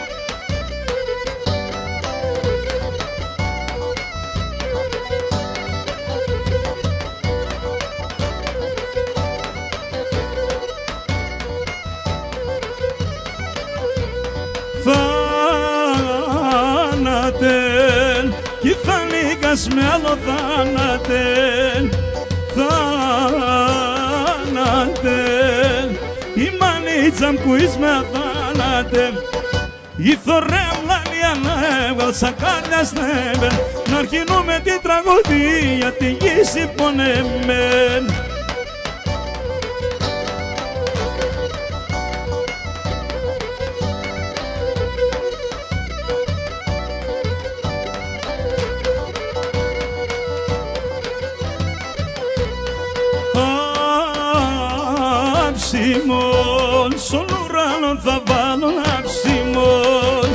Θάνατεν κι θα νίκας με άλλο θάνατεν. Θάνατεν η μανίτσα μου εις με αθάνατεν. Η θωρέμ λαλία να έβγαλσα κάρδια στέμπεν να αρχινούμε την τραγωδία τη γη πονεμέν. Αψιμόν στον ουρανό θα βάλω αψιμόν.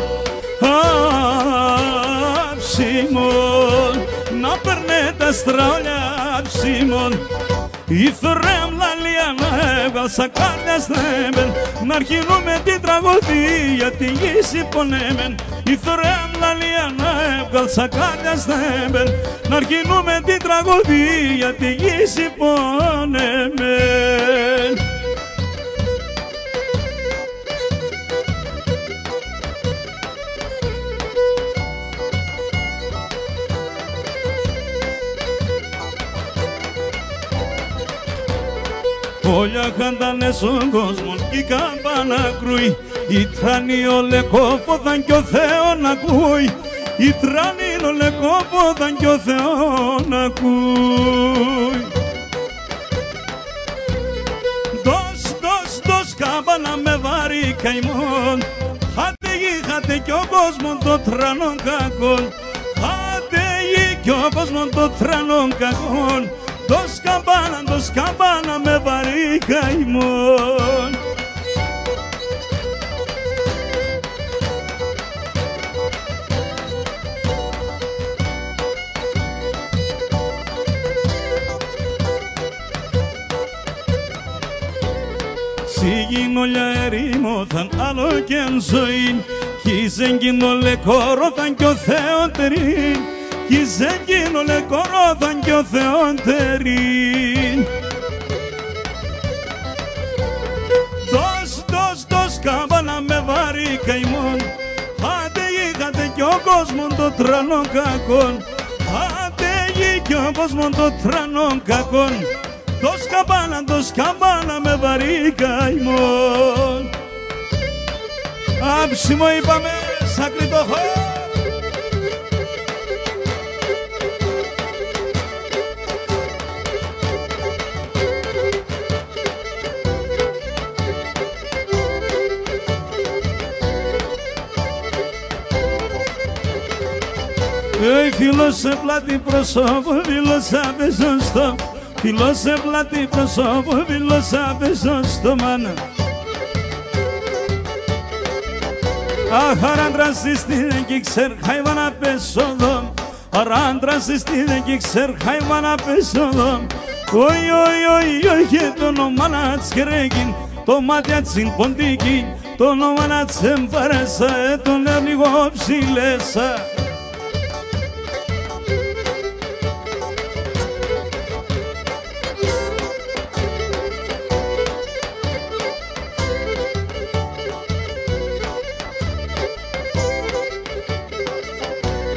Αψιμόν να περνέ τα στραούλια αψιμόν. Η θωρέμ λαλία να έβγαλσα κάρδια στέμπεν να αρχινούμε την τραγωδία τη γη πονέμεν. Η θωρέμ λαλία να έβγαλσα κάρδια στέμπεν να αρχινούμε την τραγωδία τη γη πονέμεν. Όλα χαντάνε στον κόσμο κι η καμπάνα κρούει. Η τράνη ο λεκόφοδαν κι ο Θεό να ακούει. Η τράνη ο λεκόφοδαν κι ο Θεό να ακούει. Δώσ, δώσ, δώσ καμπάνα με βαρύ καημόν. Χάτε γη, χάτε κι ο κόσμος το τρανόν κακόν. Χάτε γη κι ο κόσμος το τρανόν κακόν. Δώσ καμπάνα, δώσ καμπάνα με βαρύ καημόν. Σιγινόλια ερήμωθαν άλλο και εν ζωή. Κι ζεγγινόλε κόρωθαν κι ο Θεότερην. Κι ζεγγινόλε κόρωθαν κι ο Θεότερην. Δώσ, δώσ, δώσ καμπάνα με βαρύ καημόν. Χάτε γη, χάτε κι ο κόσμον το τρανόν κακόν. Χάτε γη κι ο κόσμον το τρανόν κακόν. Δώσ καμπάνα, δώσ καμπάνα με βαρύ καημόν. Άψιμο είπαμε, σάκρι το χώρο. Ει φίλος σε πλάτη προσώπου, φίλος απεζωστό. Φίλος σε πλάτη προσώπου, φίλος απεζωστό μάνα. Αχ, αράντρας istiden ki kser hayvana pesodum. Αράντρας istiden ki kser hayvana pesodum. Oy oy oy oy ke to no manats keregin. To matiatsin pondiki, to no manats emparesa, to ne ligo psilesa.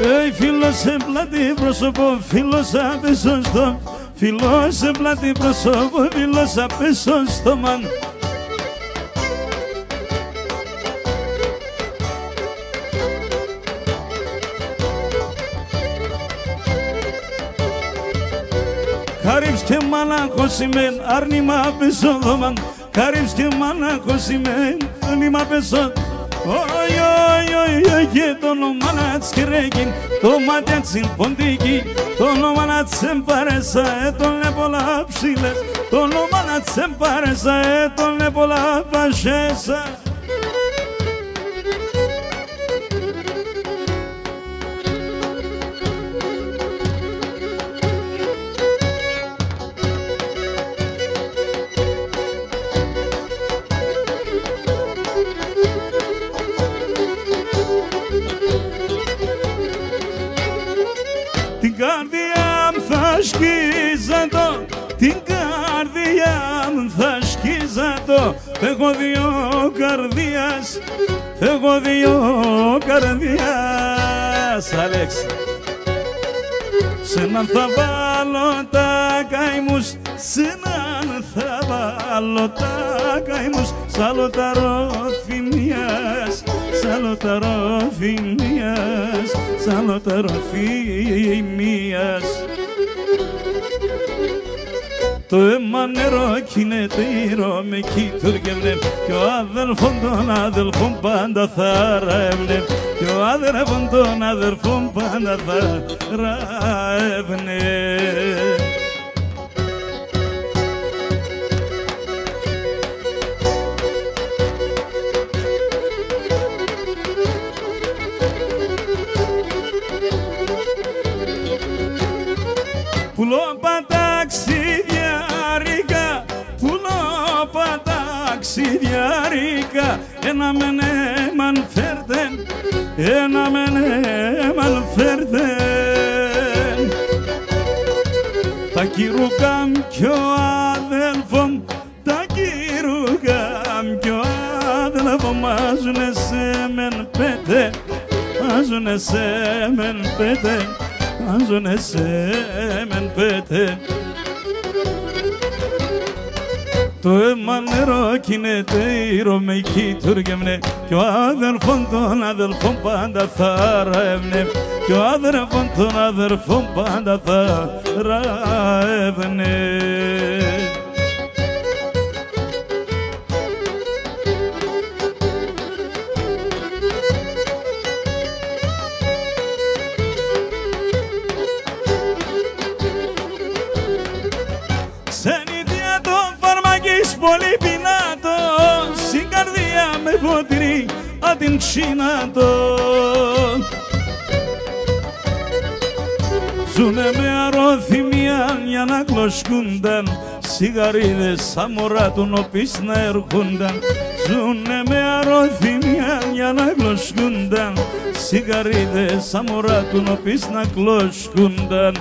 Ει φίλος σε πλάτη πρόσωπο, φίλος απέσω στο, φίλος σε πλάτη πρόσωπο, φίλος απέσω στο μαν. Καρύψ και μαλάκος ημέν, άρνημα πέσω δόμαν. Καρύψ και μαλάκος ημέν, άρνημα πέσω. Oi, oi, oi, oi, και το όνομα να τσιρέγγιν, το μάτια τσιμποντίκι, το όνομα να τσεμπαρέσα, έτον πολλά ψήλες, το όνομα να τσεμπαρέσα, έτον πολλά πασέσα. Την καρδιά μου θα σκίζα το, την καρδιά μου θα σκίζα το. Έχω δύο καρδίας, έχω δύο καρδίας. Αλέξη. Σ' έναν θα βάλω τα καημούς, σ' έναν θα βάλω τα καημούς. Σ' άλλο τα ροφημίας, σ' άλλο τα ροφημίας, σ' άλλο τα ροφημίας. Το αίμα νερό κινείται ήρω με κοίτουργευνε, κι ο αδελφόν των αδελφών πάντα θα ρεύνε, κι ο αδελφόν των αδελφών πάντα θα ρεύνε. Πουλόπα ταξιδιάρικα, πουλόπα ταξιδιάρικα, ένα μενέ μαν φέρτεν, ένα μενέ μαν φέρτεν. Τα κυρούκαμ κι ο αδέλφων, τα κυρούκαμ κι ο αδέλφων, μάζουνε σε μεν πέτε, μάζουνε σε μεν πέτε, μάζουνε σε μεν πέτε. Το αίμα νερό κινείται ήρω με κοίτουργευνε, κι ο αδελφόν των αδελφών πάντα θα ρεύνε, κι ο αδελφόν των αδελφών πάντα θα ρεύνε. Ξενιτιά το φαρμακής πολύ πεινάτο, στην καρδιά με φωτεινή άτιν ξυνάτο. Ζουνε με αρρώθυμια για να κλωσκούνταν, σιγαρίδες σαν μωρά του νοπής να έρχονταν. Ζουνε με αρρώθυμια για να κλωσκούνταν, σιγαρίδες σαν μωρά του νοπής να κλωσκούνταν.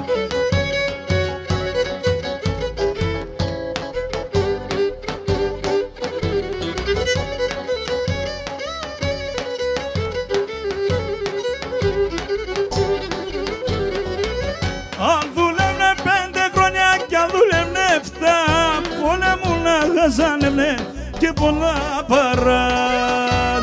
Αν δούλευνε πέντε χρόνια κι αν δούλευνε εφτά, πολλά μου να χαζάνευνε και πολλά παράν.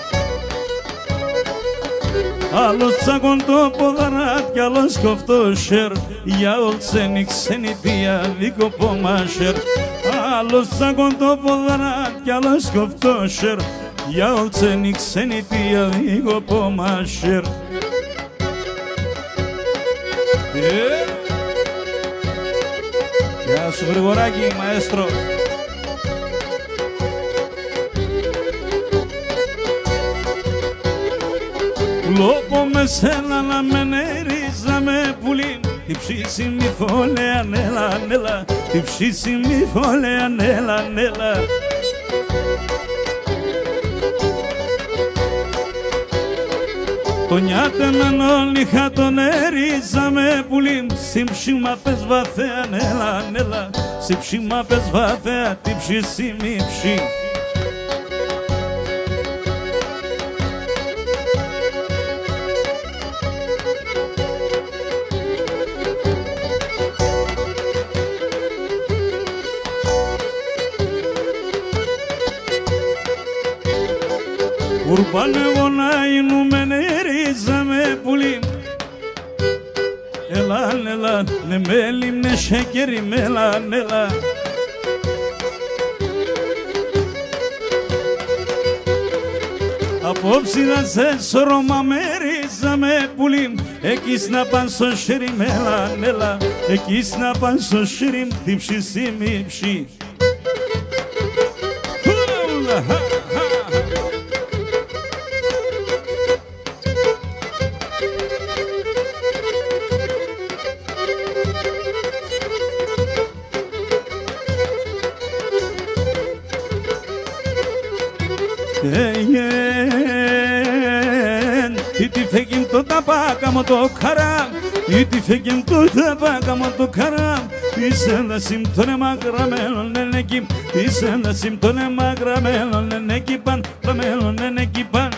Άλλος τσάκον το ποδαράτ κι άλλος κοφτό σερ, για ολτσένη ξενιτία δίκοπο μάσερ. Άλλος τσάκον το ποδαράτ κι άλλος κοφτό σερ, για ολτσένη ξενιτία δίκοπο μάσερ. Γεια σου Γρηγοράκη, μαέστρο. Πουλόπο με σένα να με νερίζα με πουλί, τη ψήσιμη φόλε ανέλα ανέλα, τη ψήσιμη φόλε ανέλα ανέλα. Το νιάτεμεν όλοι είχα τον έριζα με πουλί, στην ψήμα πες βαθέα ανέλα ανέλα, στην ψήμα πες βαθέα τη ψήσιμη ψή. Πάνε γονάινουμε νερίζα με πουλί. Έλα, έλα, ναι μέλι, ναι σεκέρι, μέλα, έλα. Απόψη να σε σώρωμα με ρίζα με πουλί. Εκείς να παν στο σιρί, μέλα, έλα. Εκείς να παν στο σιρί, τύψη σίμι ψι. Iti fegim to tabaka mo to karam, iti fegim to tabaka mo to karam. Isen da simtone magramelo nenekim, isen da simtone magramelo nenekipan, ramelo nenekipan.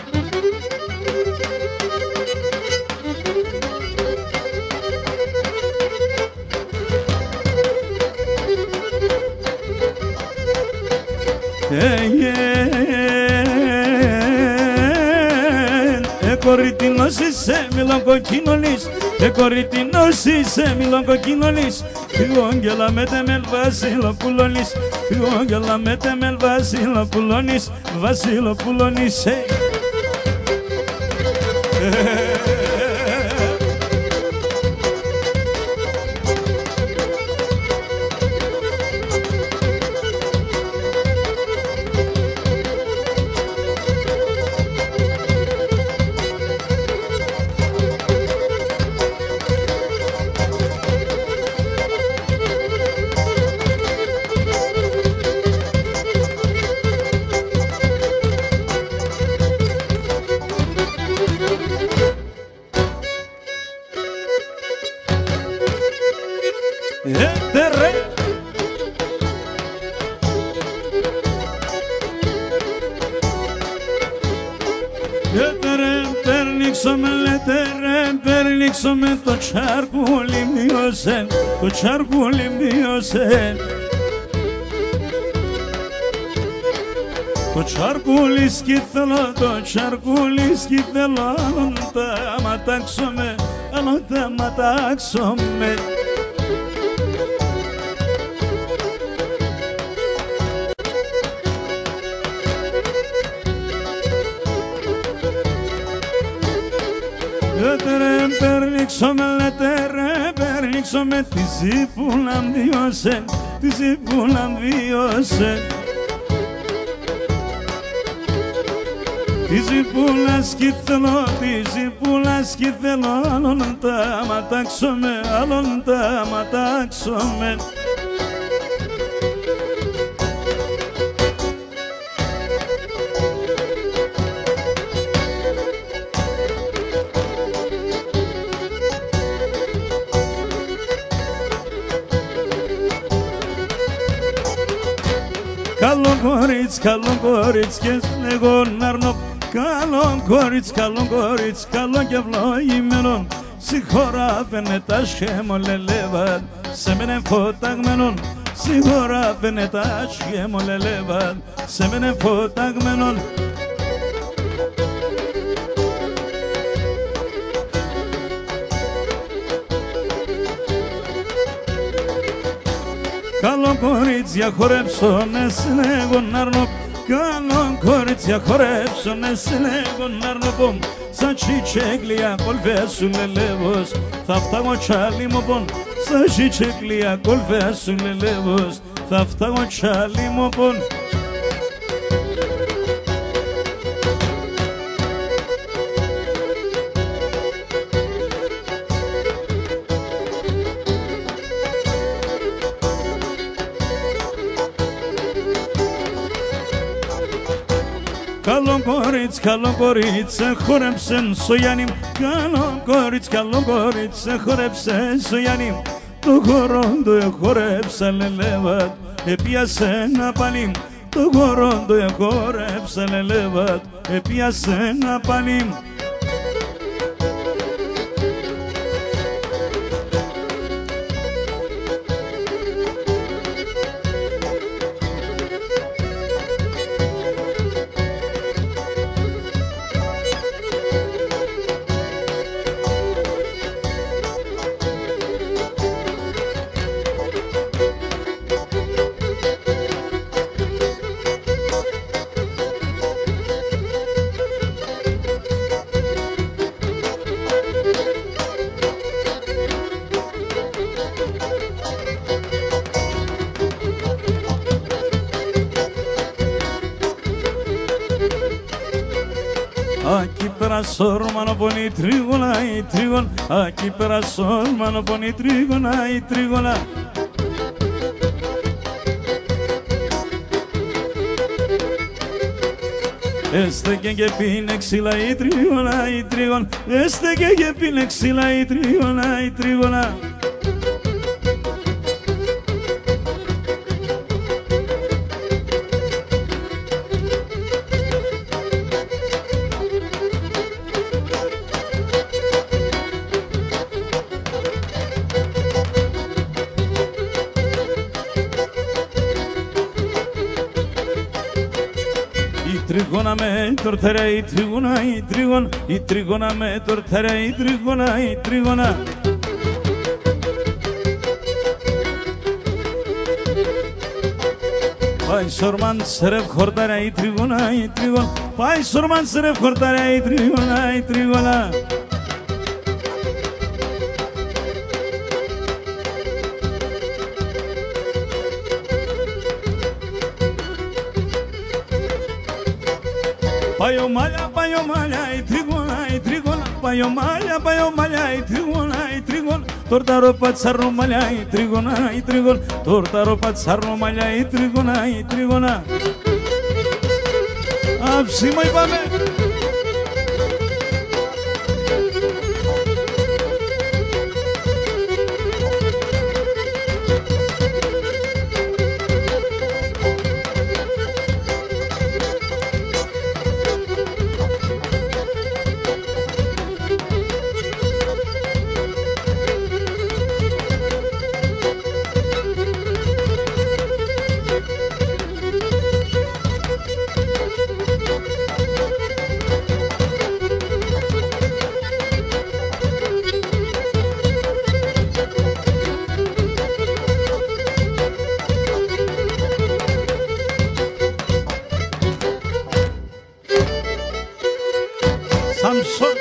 Hey κοριτινός είσαι μιλοκοκκίνονης, ε κοριτινός είσαι μιλοκοκκίνονης. Φιόγγελα με τεμελ βασιλοπουλώνης, φιόγγελα με τεμελ βασιλοπουλώνης, βασιλοπουλώνης. Με το τσάρκουλι μειώσεν, το τσάρκουλι μειώσεν. Το τσάρκουλι σκυθελό, το τσάρκουλι σκυθελό. Άλλον τα ματάξομαι, άλλον τα ματάξομαι. Περνίξομαι, λέτε περνίξομαι, τη ζήπουλα βιώσεν, τη ζήπουλα βιώσεν. Τη ζήπουλα σκυθελώ, τη ζήπουλα σκυθελώ, άλλον τα ματάξομαι, άλλον τα ματάξομαι. Καλό κορίτς, καλό κορίτς και εγώ να αρνώ. Καλό κορίτς, καλό κορίτς, καλό και ευλογημένον. Συγχώρα φαίνεται σχέμολελεύαν, σε μένε φωταγμένον. Συγχώρα φαίνεται σχέμολελεύαν, σε μένε φωταγμένον. Καλό κορίτσια χορέψωνε συνέγω να αρνώ. Καλό κορίτσια χορέψωνε συνέγω να αρνώ. Σαν τσιτσέγλια κολβέσου λελεύος, θα φτάγω τσάλι μου πον. Σαν τσιτσέγλια κολβέσου λελεύος, θα φτάγω τσάλι μου πον. Καλό κορίτς, καλό κορίτσε χορέψεν στο Γιάννη. Καλό κορίτς, καλό κορίτσε χορέψεν στο Γιάννη. Το χορό το χορέψα λελεύατ, έπιασε ένα παλί. Το χορό το χορέψα λελεύατ, έπιασε ένα παλί. Aquí πέρα σόρμανο πονεί τρίγωνα η τρίγωνα. Aquí πέρα σόρμανο πονεί τρίγωνα η τρίγωνα. Este que que pine xila y trigona y trigona. Este que que pine xila y trigona y trigona. Τρίγωνα με τορτέρα η τρίγωνα η τρίγωνα. Η τρίγωνα με τορτέρα η τρίγωνα η τρίγωνα. Πάει σορμάν σερευ χορτάρα η τρίγωνα η τρίγωνα. Πάει σορμάν σερευ χορτάρα η τρίγωνα η τρίγωνα. Payo malla, payo malla, y trigona, y trigona. Payo malla, payo malla, y trigona, y trigona. Tortaro pazzarro malla, y trigona, y trigona. Tortaro pazzarro malla, y trigona, y trigona. Αψίμα είπαμε. Samson.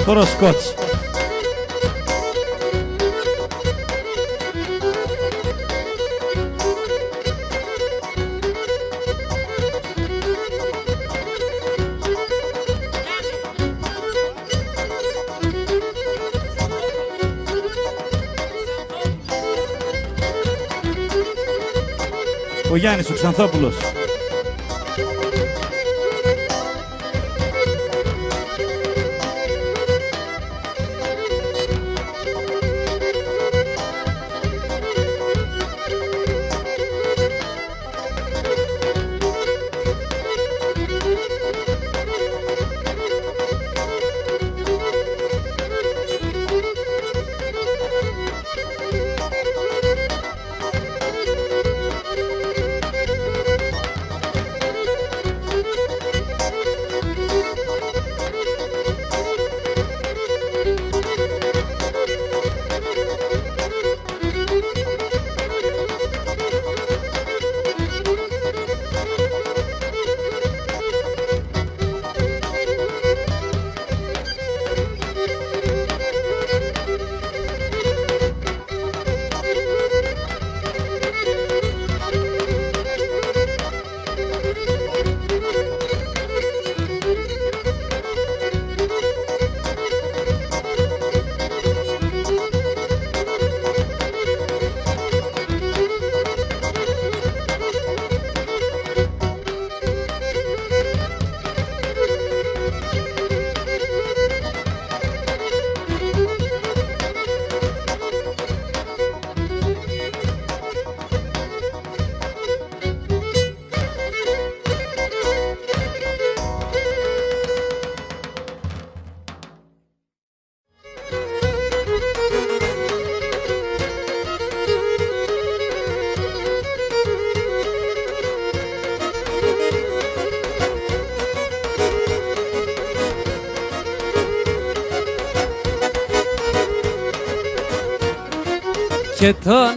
Τώρα σκότς. Ο Γιάννης ο Ξανθόπουλος. Και τον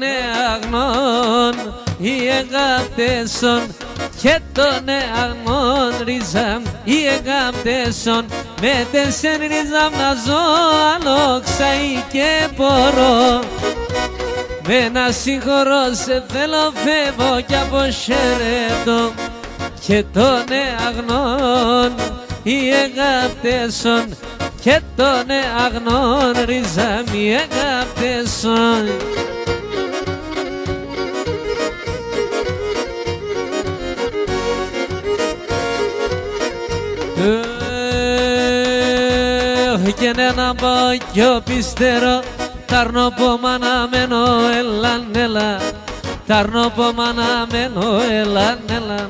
εαγνών οι εγάπτεσον, και τον εαγνών ρίζαμ οι εγάπτεσον, με τέσσερι ρίζαμ να ζω αλόξαει και μπορώ. Με να συγχωρώ σε θέλω φεύγω κι αποχαιρετώ. Και τον εαγνών οι εγάπτεσον, και τον εαγνών ρίζαμ οι εγάπτεσον. Και ένα μπόκιο πιστερό, ταρνόπο αναμένω, έλαν, έλα. Ταρνόπο αναμένω, έλαν, έλα.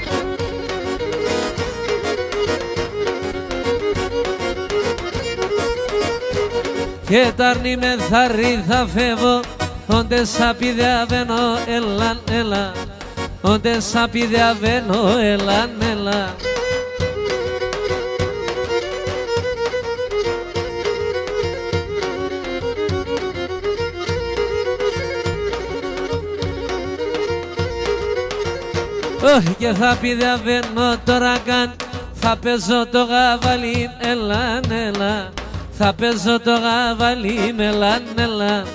Και ταρνί με θαρρή θα φεύγω, όντε σαπηδιαβαίνω, έλαν, έλα. Όντε σαπηδιαβαίνω, έλαν, έλα. Όχι και θα πηδιαβαίνω τώρα καν, θα παίζω το γαβαλί, έλα, έλα. Θα παίζω το γαβαλί, έλα, έλα.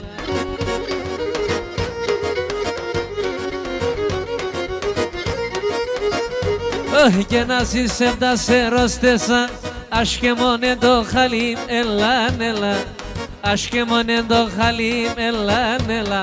Όχι και να συσσεύτα σε ροστέσα, ασκεμόνε το χαλί, έλα, έλα. Ασκεμόνε το χαλί, έλα, έλα.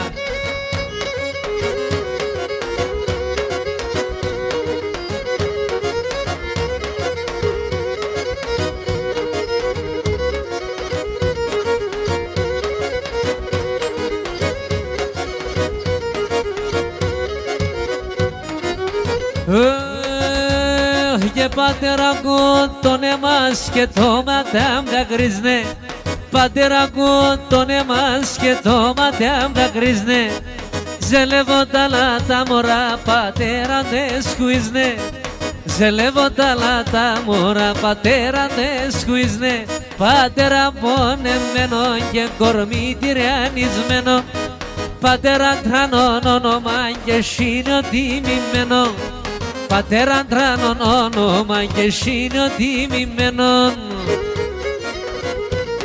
Και πατέρα μου τον εμάς και το ματάμ δακρύσνε. Πατέρα μου τον εμάς και το ματάμ δακρύσνε. Ζελεύω τα λάτα μωρά, πατέρα δε σκουίζνε. Ζελεύω τα λάτα μωρά, πατέρα δε σκουίζνε. Πατέρα πονεμένο και κορμί τυραννισμένο. Πατέρα τρανόν όνομα και σύνο τιμημένο. Πατέρα τρανόν όνομα και σύνο τιμημένον.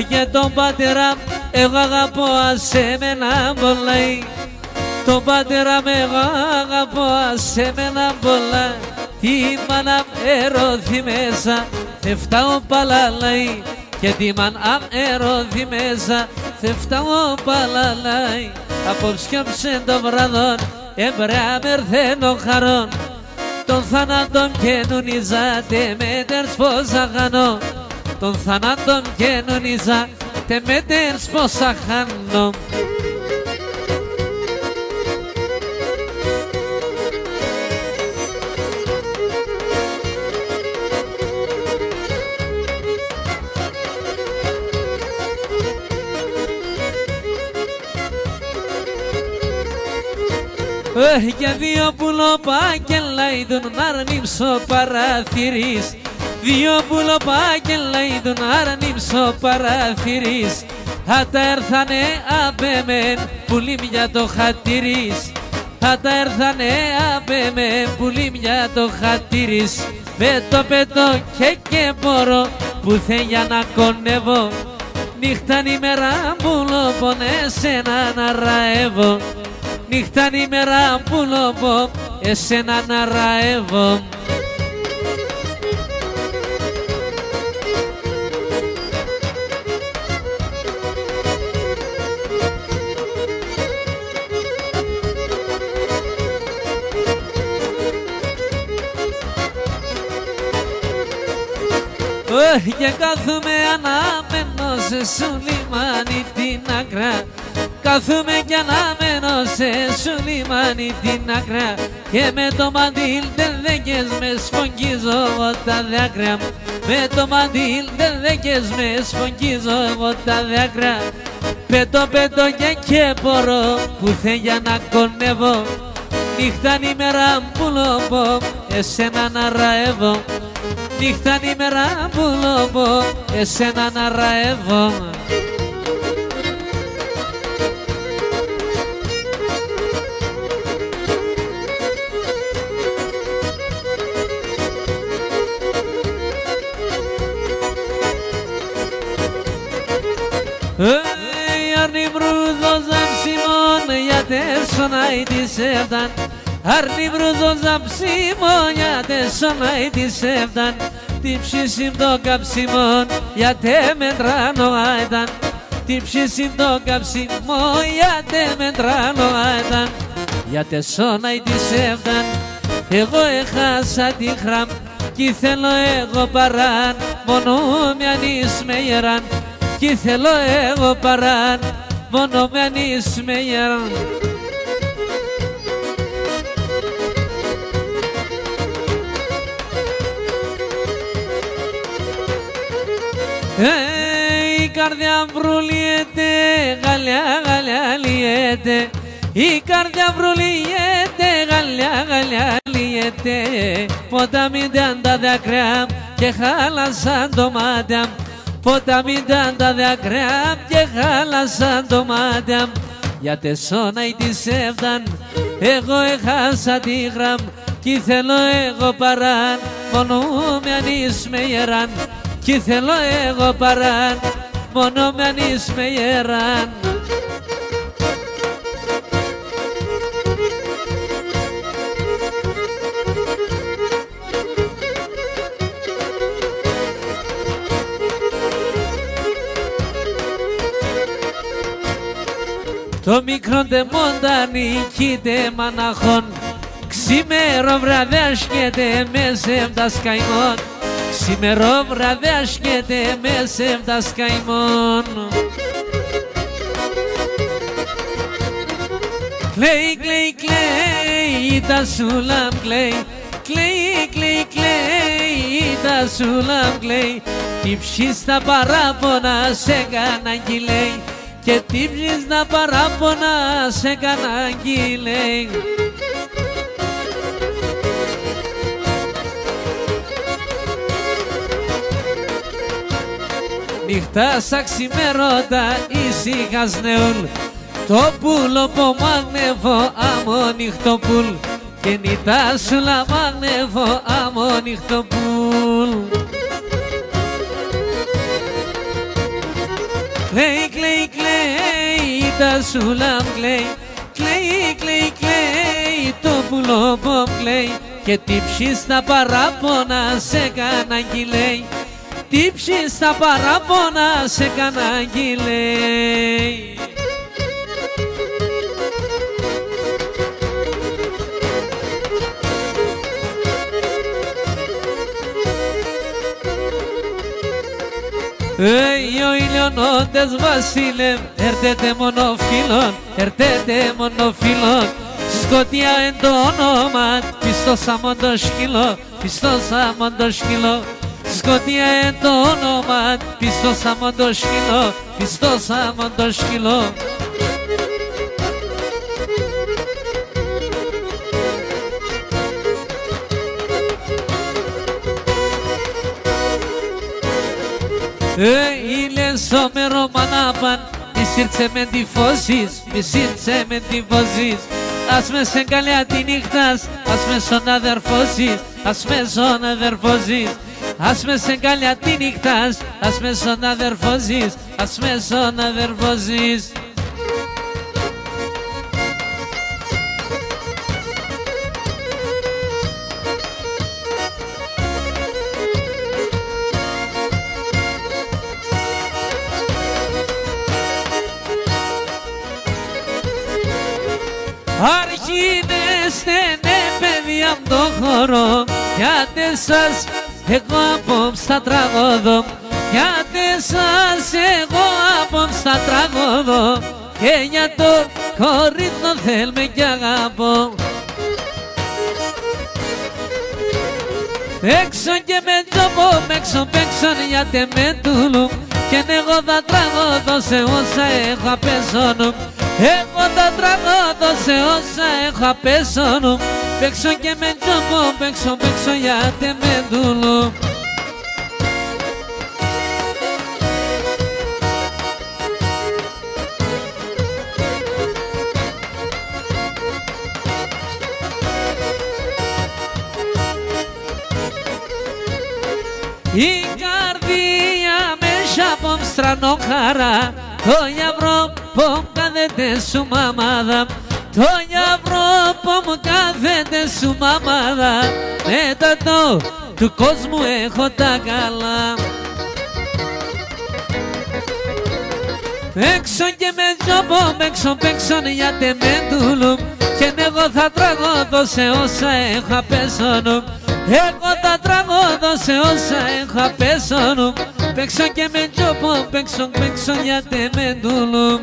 και τον πατέρα εγώ αγαπώ ασέμενα πολλά. Τον πατέρα με εγώ αγαπώ ασέμενα πολλά. Τη μάνα ερώθη μέσα θε φτάω παλαλάει. Και τη μάνα ερώθη μέσα θε φτάω παλαλάει. Απόψιαψε το βραδόν εμπρέα μερθένο χαρόν. Τον θάνατον καινονίζατε με τερς πόσα χάνω. Τον θάνατον καινονίζατε με τερς πόσα χάνω. Και δύο πουλοπάκελα είδουν να αρνύψω παραθυρής. Δύο πουλοπάκελα είδουν να αρνύψω παραθυρής. Θα τα έρθανε απέμεν πουλίμια το χατήρις. Θα τα έρθανε απέμεν πουλίμια το χατήρις. Πέτω πέτω και και μπορώ που θε για να κονεύω. Νύχταν ημέρα πουλοπον εσένα να ραεύω. Νύχταν ημέρα πουλοπο εσένα να ραεύω. Και κάθομαι αναμένω σε σου λιμάνι την άκρα. Κάθομαι κι αναμένω σε σου λιμάνι την άκρα. Και με το μαντήλ τελδέκες με σφογγίζω εγώ τα δάκρυα. Με το μαντήλ τελδέκες με σφογγίζω εγώ τα δάκρυα. Πέτω πέτω και και μπορώ που θε για να κονεύω. Νύχταν ημέρα πουλοπο εσένα να ραεύω. Νύχταν ημέρα πουλοπο εσένα να ραεύω. Αρνη βρούδος αμψιμών για τέσσονα της έφταν. Αρνη βρούδος αμψιμών για τέσσονα της έφταν. Τι ψήσιμ το καψιμόν για τε μετράνο άιταν. Τι ψήσιμ το καψιμόν για τε μετράνο άιταν. Για τέσσονα της έφταν. Εγώ έχασα τη χραμ κι θέλω εγώ παράν. Μόνο με ανείς με γεράν. Κι θέλω εγώ παράν, μόνο με ανείς με γεράν. Ε, η καρδιά βρουλιέται, γαλιά γαλιά λιέται. Η καρδιά βρουλιέται, γαλιά γαλιά λιέται. Ποταμίταν τα δάκρυα και χάλασαν το μάτια. Ποταμίταν τα δάκρυα και χάλασαν το μάτια. Για τεσσόνα της έφταν, εγώ έχασα τη γραμ. Κι θέλω εγώ παράν, μόνο με ανείς με γεράν. Κι θέλω εγώ παράν, μόνο με ανείς με γεράν. Το μικρό ντεμόντα νικείται μαναχών. Ξημερό βράδυ ασκέται μέσα απ' τα σκαϊμών. Ξημερό βράδυ ασκέται μέσα απ' τα σκαϊμών. Κλαίει, κλαίει, κλαίει τα σούλαμ κλαίει. Κλαίει, κλαίει, κλαίει τα σούλαμ κλαίει. Τι ψείς τα παράπονα σε κανάκι λέει. Και τι ψείς τα παράπονα σε κανάκι λέει. Νύχτα σαν ξημερώτα ήσυχας νεούλ. Το πουλοπο μαγνεύω άμμο νυχτοπούλ. Και νύχτα σου λα μαγνεύω άμμο νυχτοπούλ. Κλαίει, κλαίει, κλαίει τα σούλαμ κλαίει. Κλαίει, κλαίει, κλαίει το πουλοπομ κλαίει. Και τύψει στα παράπονα σε καναγγι λέει. Τύψει στα παράπονα σε καναγγι λέει. Ει ο ηλιονότες βασίλευ, έρτετε μονοφίλων, έρτετε μονοφίλων. Σκοτία εν το όνομα, πιστός αμον το σκύλο, πιστός αμον το σκύλο. Σκοτία εν το όνομα, πιστός αμον το σκύλο, πιστός αμον το σκύλο. Ήλες ο μερομανάπαν, μη σύρτσε με τη φώσεις, μη σύρτσε με τη φώσεις. Ας με σε καλιά τη νύχτας, ας με σον αδερφώσεις, ας με σον αδερφώσεις. Ας με σε καλιά τη νύχτας, ας με σον αδερφώσεις, ας με σον αδερφώσεις. Αρχίνεστε ναι παιδιά μ' το χώρο, γιατί σας εγώ απόψε θα τραγωδώ. Γιατί σας εγώ απόψε θα τραγωδώ. Και για το κορίτσο θέλουμε κι αγαπώ. Έξω και με τζόπο, έξω παίξω γιατί με τούλου. Και εγώ θα τραγωδώ σε όσα έχω απέσωνου. Εγώ θα τραγωδώ σε όσα έχω απέσωνου. Παίξω και με τζόπο, παίξω, παίξω γιατί με τούλου. Η καρδία μέσα από στρανό χαρά. Το γιαυρό που μου κάθεται σου μαμάδα. Το γιαυρό που μου κάθεται σου μαμάδα. Μετά το του κόσμου έχω τα καλά. Παίξω και με τζόπο, παίξω, παίξω γιατί με τούλου. Και εγώ θα τραγωδώ σε όσα έχω απέσωνου. Εγώ θα τραγωδώ σε όσα έχω απέσωνου. Παίξω και με τζόπο, παίξω, παίξω γιατί με τούλου.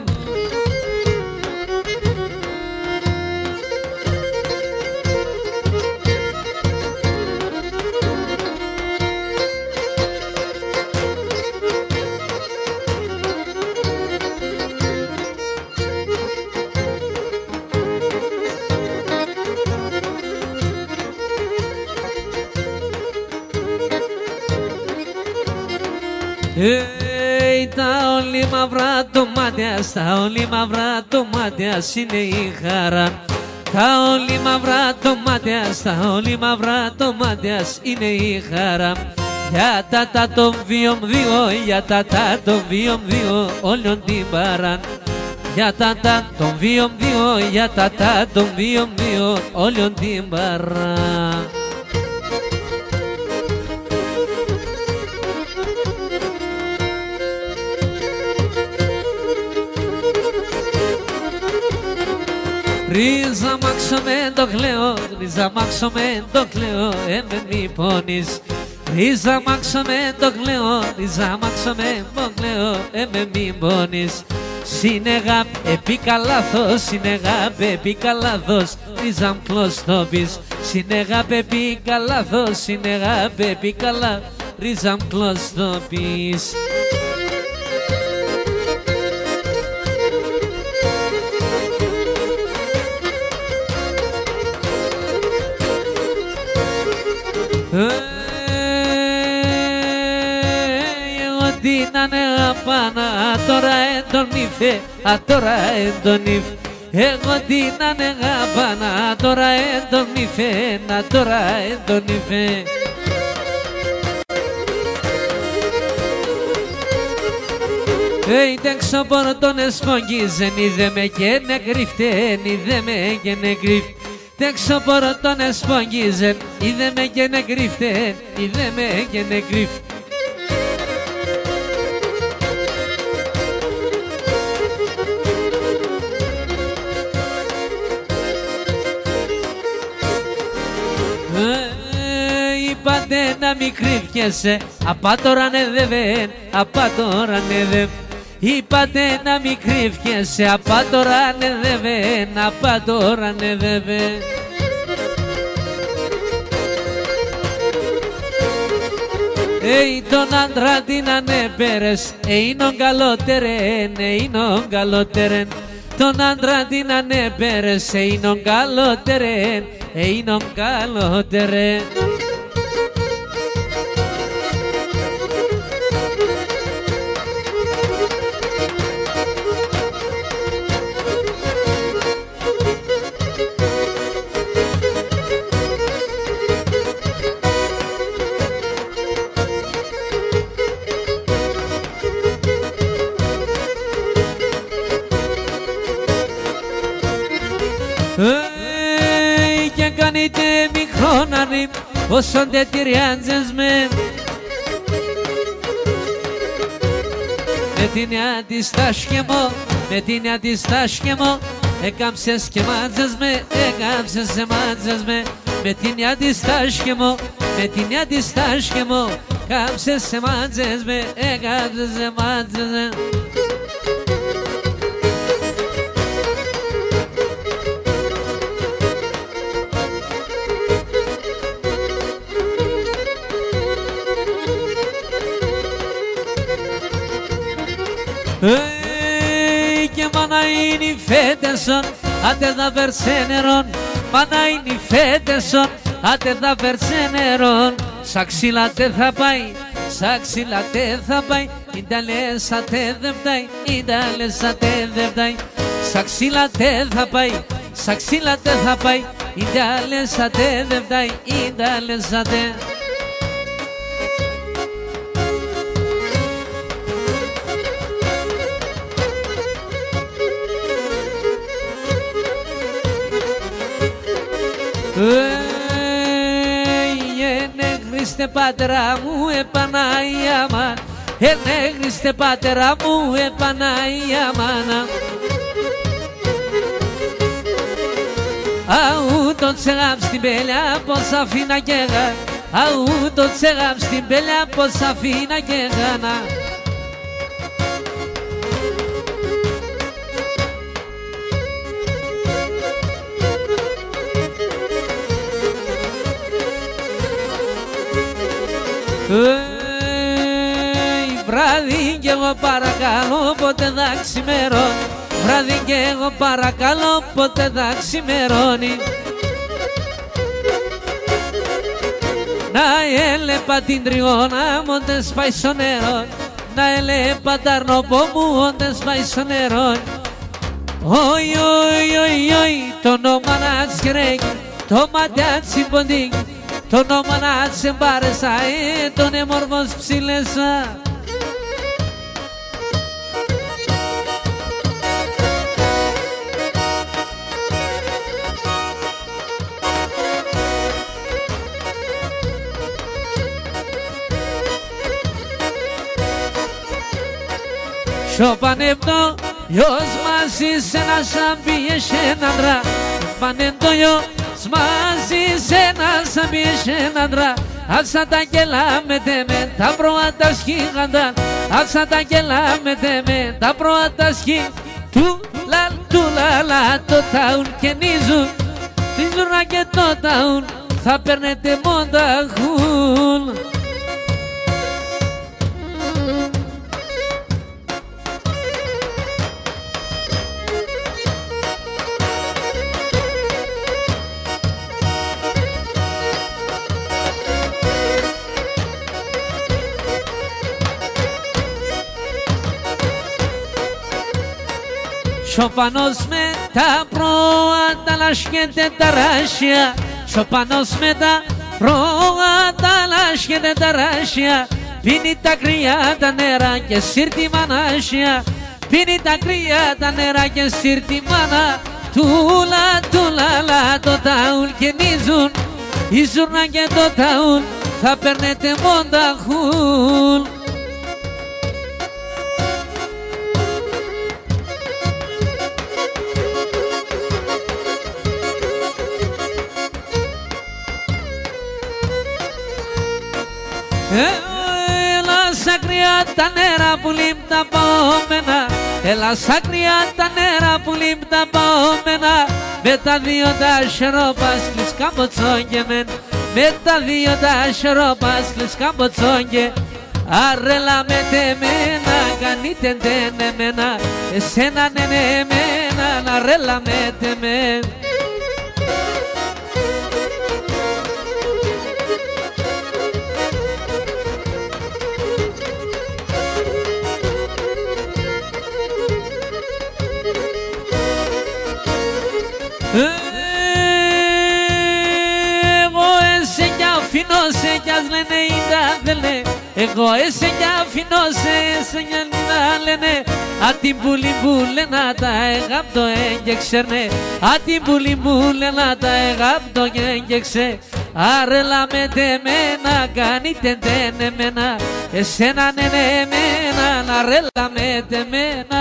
Hey, τα όλη μαυρά τομάτια, στα όλη μαυρά τομάτια είναι η χαρά. Τα όλη μαυρά τομάτια, στα όλη μαυρά τομάτια είναι η χαρά. Για τα τα των δύο δύο, για τα τα των δύο δύο όλων την παράν. Για τα τα των δύο δύο, για τα τα των δύο δύο όλων την παράν. Ρίζα μάξω με το κλαίω, ρίζα μάξω με το κλαίω, έμε μη πονείς. Ρίζα μάξω με το κλαίω, ρίζα μάξω με το κλαίω, έμε μη πονείς. Συνεγάπ επί καλάθος, συνεγάπ επί καλάθος, ρίζα μ' κλωστόπεις. Συνεγάπ επί καλάθος, συνεγάπ επί καλάθος, ρίζα μ' κλωστόπεις. Εγώ την ανεγαπάνα, τώρα έντον νυφέ, α τώρα έντον νυφέ. Εγώ την ανεγαπάνα, τώρα έντον νυφέ, να τώρα έντον νυφέ. Είτε ξοπορτών εσπογγίζεν, είδε με και νεκρυφτέν, είδε με και νεκρυφτέν. Είτε ξοπορτών εσπογγίζεν, είδε με και νεκρυφτέν, είδε με και νεκρυφτέν. Είπατε να μην κρύβκεσαι, απά τώρα ναι δεβεν, απά τώρα ναι δεβεν. Είπατε να μην κρύβκεσαι, απά τώρα ναι δεβεν, απά τώρα ναι δεβεν. Ει τον άντρα την ανέπερες, εινον καλότερεν, εινον καλότερεν. Τον άντρα την ανέπερες, εινον καλότερεν, εινον καλότερεν. Hey, και κάνετε μικρόνανη όσον τε τυριάντζες με με την αντιστάσχε μου, με την αντιστάσχε μου έκαμψες και μάτζες με, έκαμψες και μάτζες με με την αντιστάσχε μου, με την αντιστάσχε μου κάμψες και μάτζες με, έκαμψες και μάτζες με. Hey, και μάνα είναι οι φέτεσον, άντε θα περσένερον. Μάνα είναι οι φέτεσον, άντε θα περσένερον. Σα ξύλα τε θα πάει, σα ξύλα τε θα πάει. Ιντα λες ατε δε φτάει, ιντα λες ατε δε φτάει. Σα ξύλα τε θα πάει, σα ξύλα τε θα πάει. Ιντα λες ατε δε φτάει, ιντα λες ατε. Ενε Χριστέ Πατέρα μου επανάιαμα, ενε Χριστέ Πατέρα μου επανάιαμα. Αού το τσεγάμ στην πέλια πως αφήνα και γα, αού το τσεγάμ στην πέλια πως αφήνα και γάνα. Hey, βράδυ κι εγώ παρακαλώ ποτέ θα ξημερώνει. Βράδυ κι εγώ παρακαλώ ποτέ θα ξημερώνει. Να έλεπα την τριγώνα μου όταν σπάει στο νερό. Να έλεπα τα αρνοπό μου όταν σπάει στο νερό. Όι, όι, όι, όι, το όνομα να τσιρέγει, το ματιά τσιμποντίγει. Το όνομα να σε μπάρεσα, ε, τον εμόρφος ψηλέσα. Σοπανεπτό, γιος μαζί σε ένα σαν πιέσαι έναν δρά. Πανέντο γιος μαζί σε ένα σαν πιέσαι έναν δρά. Άψα τα κελά με τέμε, τα πρώτα σχήγαντα. Άψα τα κελά με τέμε, τα πρώτα σχήγαντα. Του λαλ, του λαλα, το ταουν και νίζουν. Τη ζουρά και το ταουν, θα παίρνετε μονταχούν. Σοπανός με τα προαταλάσχεται τα ράσια. Σοπανός με τα προαταλάσχεται τα ράσια. πίνει τα κρύα τα νερά και σύρτη μανάσια, πίνει τα κρύα τα νερά και σύρτη μάνα. Τούλα τούλα λα το ταούλ και νίζουν, η ζουρνά και το ταούλ θα παίρνετε μονταχούλ. Έλα σ' ακριά τα νερά που λείπουν τα παόμενα, έλα σ' ακριά τα νερά που λείπουν τα παόμενα. Με τα δύο τα σιρόπας κλείς καμποτσόγγε, με τα δύο τα σιρόπας κλείς καμποτσόγγε. Αρέλα με τεμένα, κάνετε τεν εμένα, εσένα ναι ναι εμένα, αρέλα με τεμένα. Εγώ εσέ κι αφήνω σε κι ας λένε ή τα θέλε, εγώ εσέ κι αφήνω σε εσέ κι αν λένε. Αν την πουλή που λένε τα εγάπτω έγκεξερνε, αν την πουλή που λένε τα εγάπτω έγκεξε. Αρέλα με τεμένα, κάνετε τεν εμένα, εσένα ναι ναι εμένα, αρέλα με τεμένα.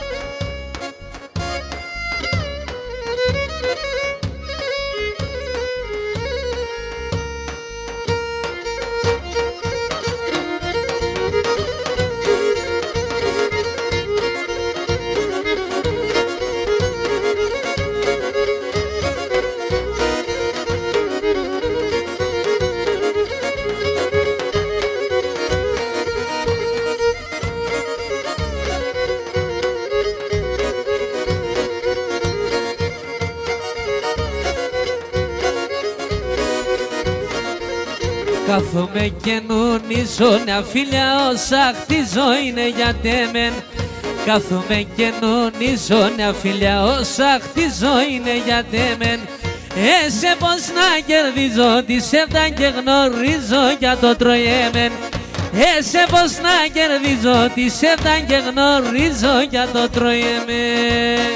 Κάθομαι και νουνίζω, νέα φίλια όσα χτίζω είναι για τέμεν. Κάθομαι και νουνίζω, νέα φίλια όσα χτίζω είναι για τέμεν. Εσέ πως να κερδίζω, τη σέβτα και γνωρίζω για το τροιέμεν. Εσέ πως να κερδίζω, τη σέβτα και γνωρίζω για το τροιέμεν.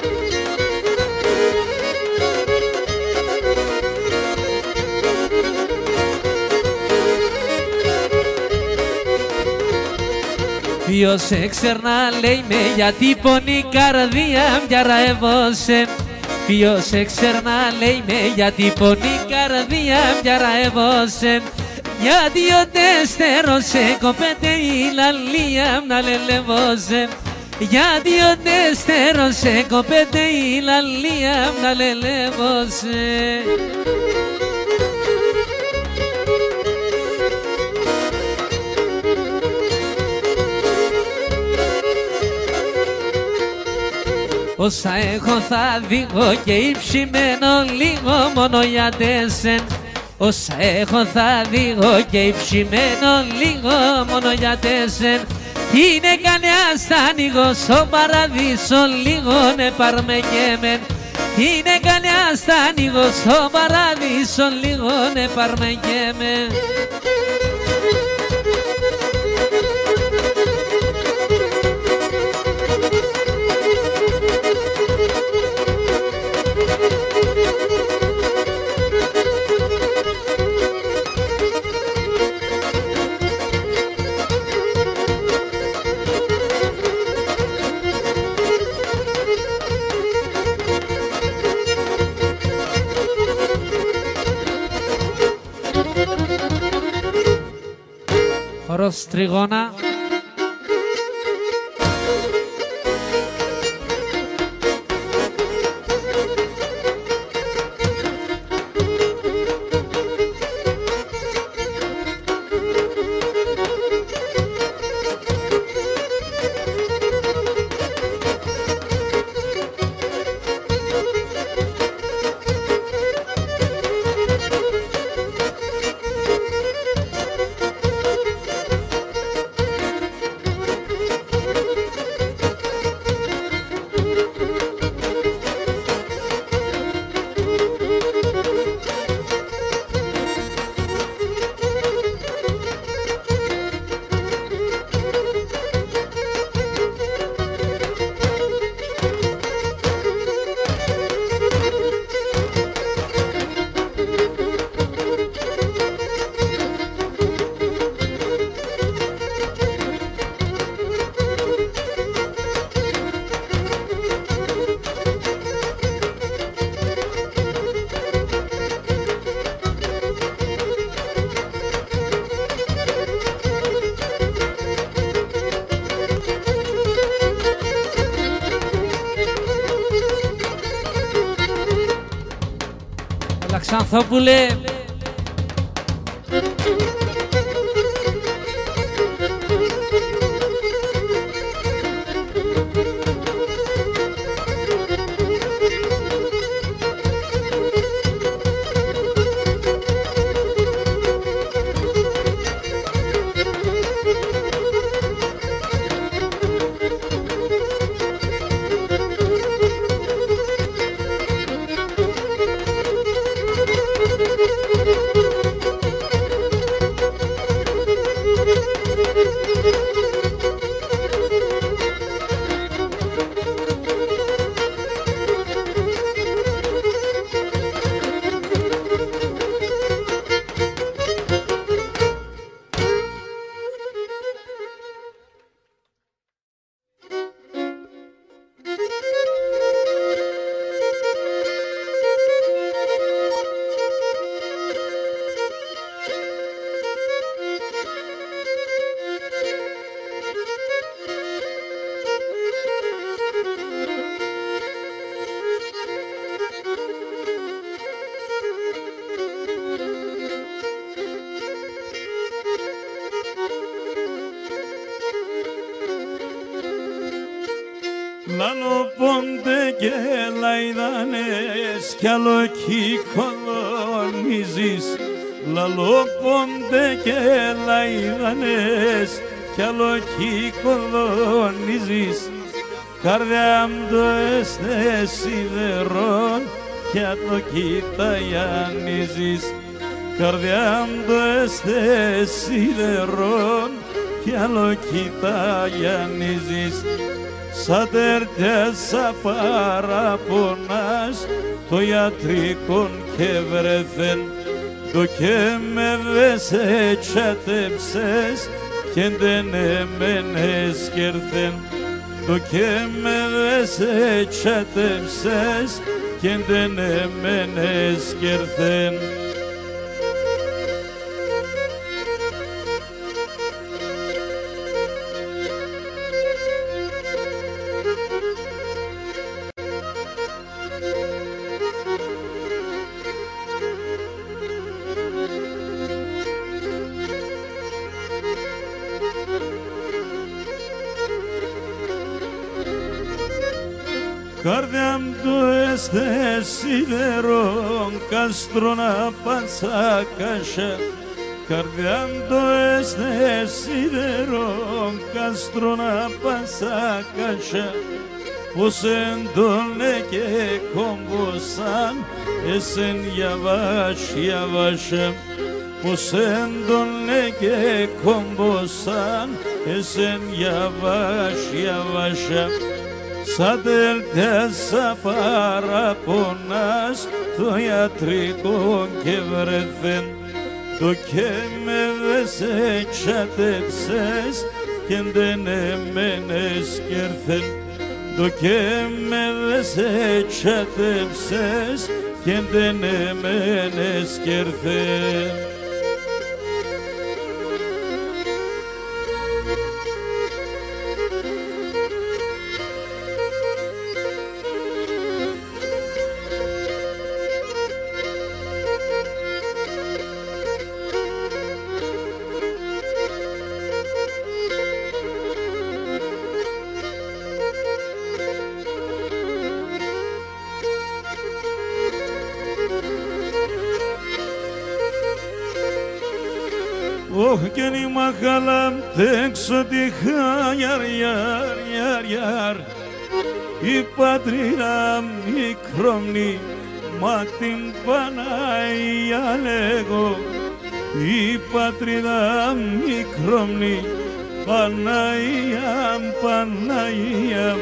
Ποιος έξερνα λέει με γιατί πονή καρδία μια ραεύωσε. Ποιος έξερνα λέει με γιατί πονή καρδία μια ραεύωσε. Γιατί ο τέστερος κοπέτε η λαλία να λελεβώσε. Γιατί ο τέστερος κοπέτε η λαλία να λελεβώσε. Όσα έχω θα δίγω και υψημένο λίγο μόνο για τέσεν. Όσα έχω θα δίγω και υψημένο λίγο μόνο για τέσεν. Είναι κανένα θα ανοίγω στο παραδείσο λίγο ναι πάρμε και μεν. Είναι κανένα θα ανοίγω στο παραδείσο λίγο ναι πάρμε και μεν. Χορός τριγώνα. Ξανθόπουλε. Λαλό πόντε και λαϊδάνες κι άλλο κι κολονίζεις. Λαλό πόντε και λαϊδάνες κι άλλο κι κολονίζεις. Καρδιά μου το έστε σιδερών κι το κοιταγιανίζεις. Καρδιά μου το έστε σιδερών κι άλλο κοιταγιανίζεις. Σαν τερτιάσα παραπονάς το ιατρικόν και βρεθεν, το και με βέσε τσάτεψες και δεν εμένες κερθεν, το και με βέσε τσάτεψες και δεν εμένες κερθεν. Καρδιά μου το έστε σιδερών κάστρονα πανσακάσα. Καρδιά μου το έστε σιδερών κάστρονα πανσακάσα. Πως εντώνε και κόμποσαν εσεν γιαβάς γιαβάσα. Πως εντώνε και κόμποσαν εσεν γιαβάς γιαβάσα. Σαν τερτιάσα παραπονάς το ιατρικό και βρεθεν, το και με βέσε τσάτεψες και δεν εμένες κερθεν, το και με βέσε τσάτεψες και δεν εμένες κερθεν. Oh, que ni mahalam texo di yar yar yar yar. I patrinam i kromni matim panai alego. I patrinam i kromni panaiam panaiam.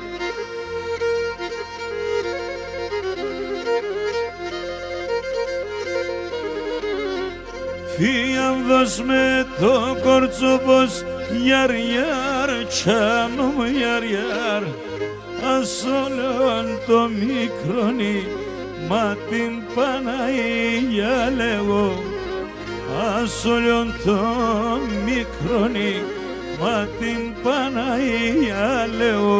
Φίαμ δώσ' με το κορτσό πως γιαρ γιαρ τσάνο μου γιαρ γιαρ. Ας όλον το μικρόνι μα την Παναγία λέγω. Ας όλον το μικρόνι μα την Παναγία λέγω.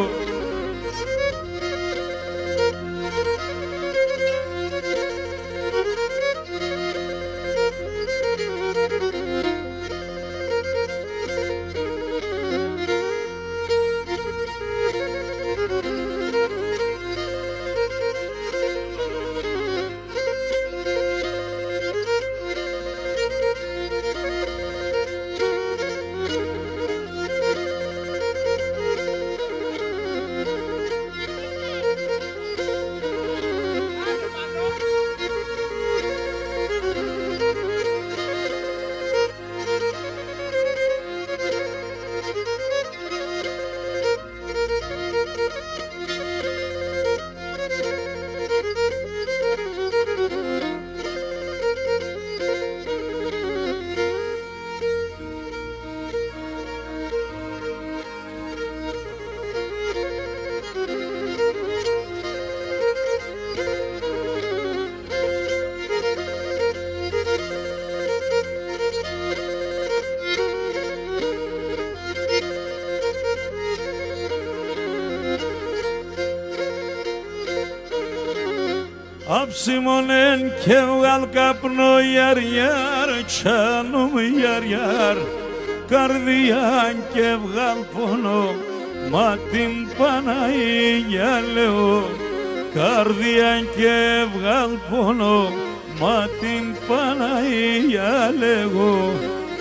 Αψιμονέν και βγάλ καπνό γιαρ γιαρ, τσάνομ γιαρ γιαρ, καρδιά και βγάλ πόνο, μα την Παναγία λέω, καρδιά και βγάλ πόνο, μα την Παναγία λέγω.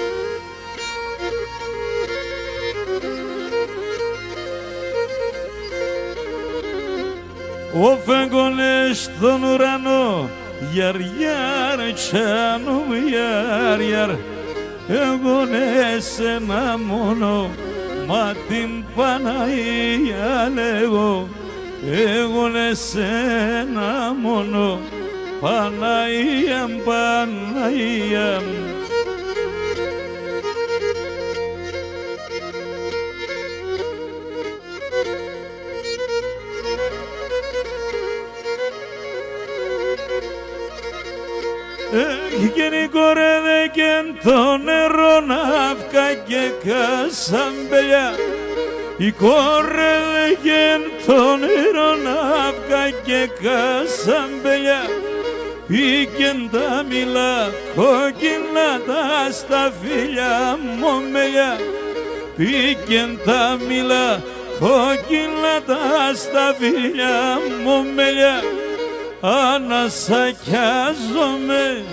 Ο φέγγονες στον ουρανό, γιαρ γιαρ, τσάνομ γιαρ γιαρ, εγώ εσένα μόνο, μα την Παναγία λέγω, εγώ εσένα μόνο, Παναγία, Παναγία. Γενικό ρε και το νερό ναύκα και κασαμπελιά, η κόρε και το νερό ναύκα και κασαμπελιά, πήγεν τα μήλα κόκκινα τα σταφύλια μομελιά, πήγεν τα μήλα κόκκινα τα σταφύλια μομελιά. Ανασακιάζομαι,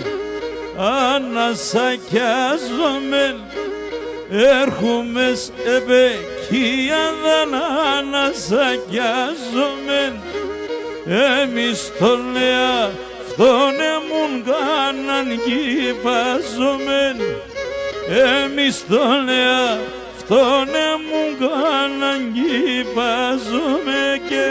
ανασακιάζομαι, έρχομαι επεκίαδαν, ανασακιάζομαι, εμείς τον εαυτόν εμούν κάναν κυπάζομαι, εμείς τον εαυτόν εμούν κάναν κυπάζομαι και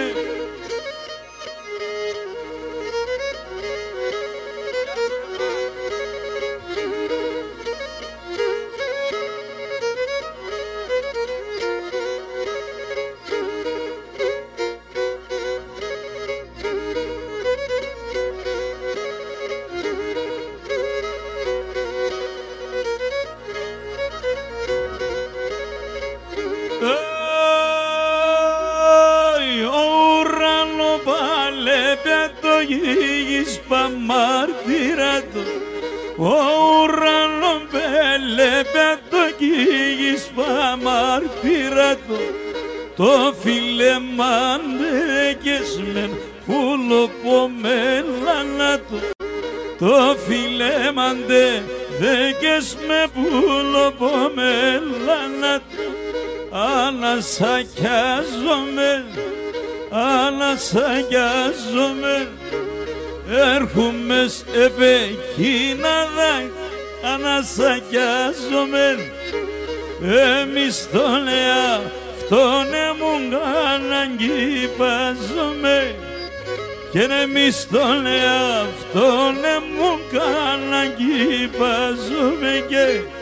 παμαρτυράτο, ο ουρανόν πέλεπε το κήγης παμαρτυράτο, το φιλεμάντε και σμεν πουλοπομέλανάτο, το φιλεμάντε δε και σμε πουλοπομέλανάτο, ανασακιάζομαι, ανασακιάζομαι, έρχομαι επεκίναδα, ανασακιάζομαι, εμείς τον εαυτόν εμούν κάναν κυπάζομαι, και εμείς τον εαυτόν εμούν κάναν κυπάζομαι και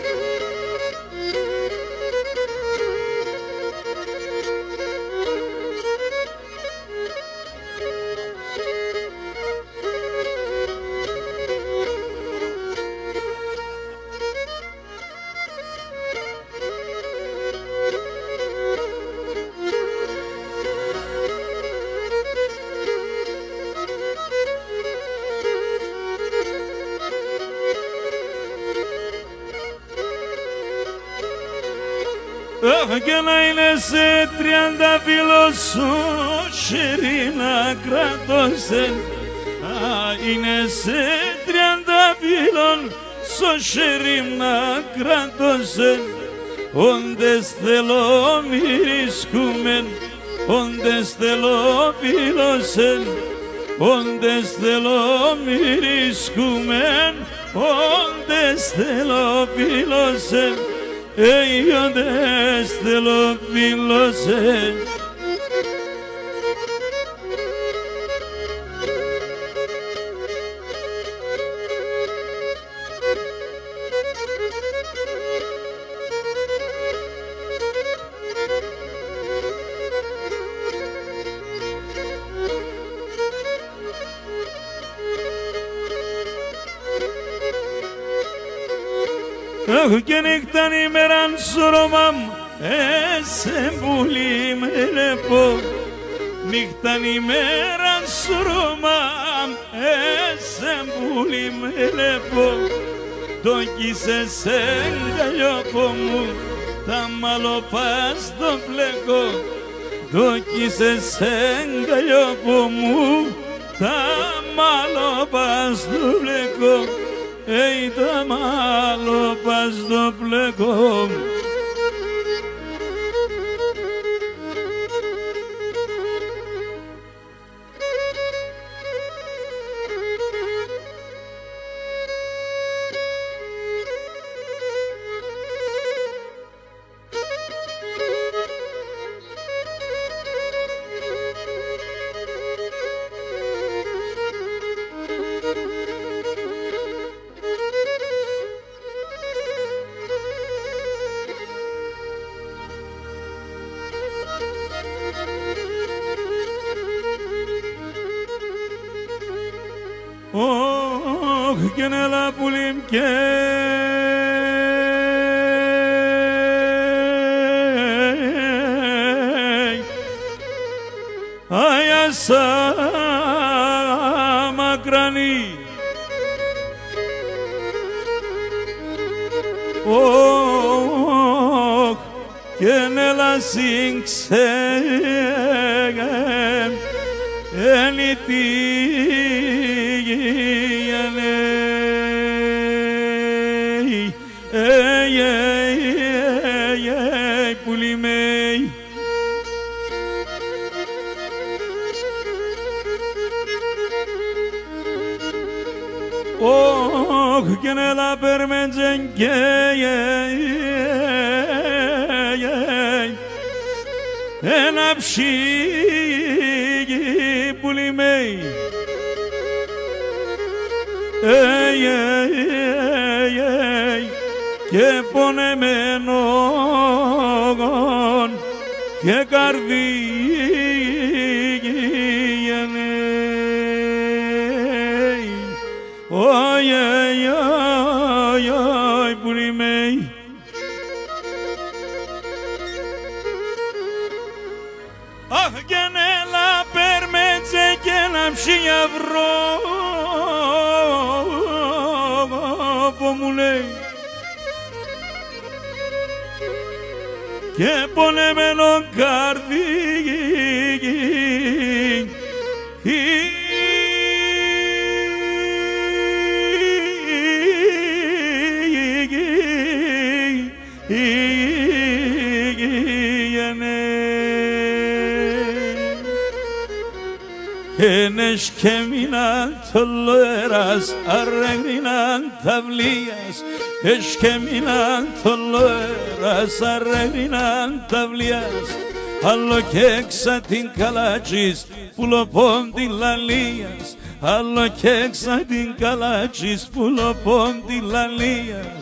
και να είναι σε τριάντα φίλος σου σιρήνα κρατώσεν, είναι σε τριάντα φίλων σου σιρήνα κρατώσεν, όντες θέλω μυρισκούμεν, όντες θέλω φίλωσεν, όντες θέλω μυρισκούμεν, όντες θέλω φίλωσεν, όντες θέλω φίλωσεν. Έχω και νύχταν ημέραν σώρωμα μου, εσέ πουλί με λεπώ. Νύχταν ημέραν σουρμάμ εσεν πουλί με λεπώ το κοίσε σε γκαλιόπο μου τα μαλοπάς το πλέκω το κοίσε σε γκαλιόπο μου τα μαλοπάς το πλέκω ει τα μαλοπάς το πλέκω. Oh, que ne la pulim que ay asa makrani oh que ne la singse Oh, que ne la permengen que en apshi pulimei ey ey ey que ponemenon que cardi Oy, oy, oy, oy, pulimei Ah, que ne la permeze que la pshia vro pomulei Que poneme non cardi Enes keminan tolleras arregrinan tablillas Es keminan tolleras arregrinan tablillas Allo que exatin calachis pulopom din lalillas Allo que exatin calachis pulopom din lalillas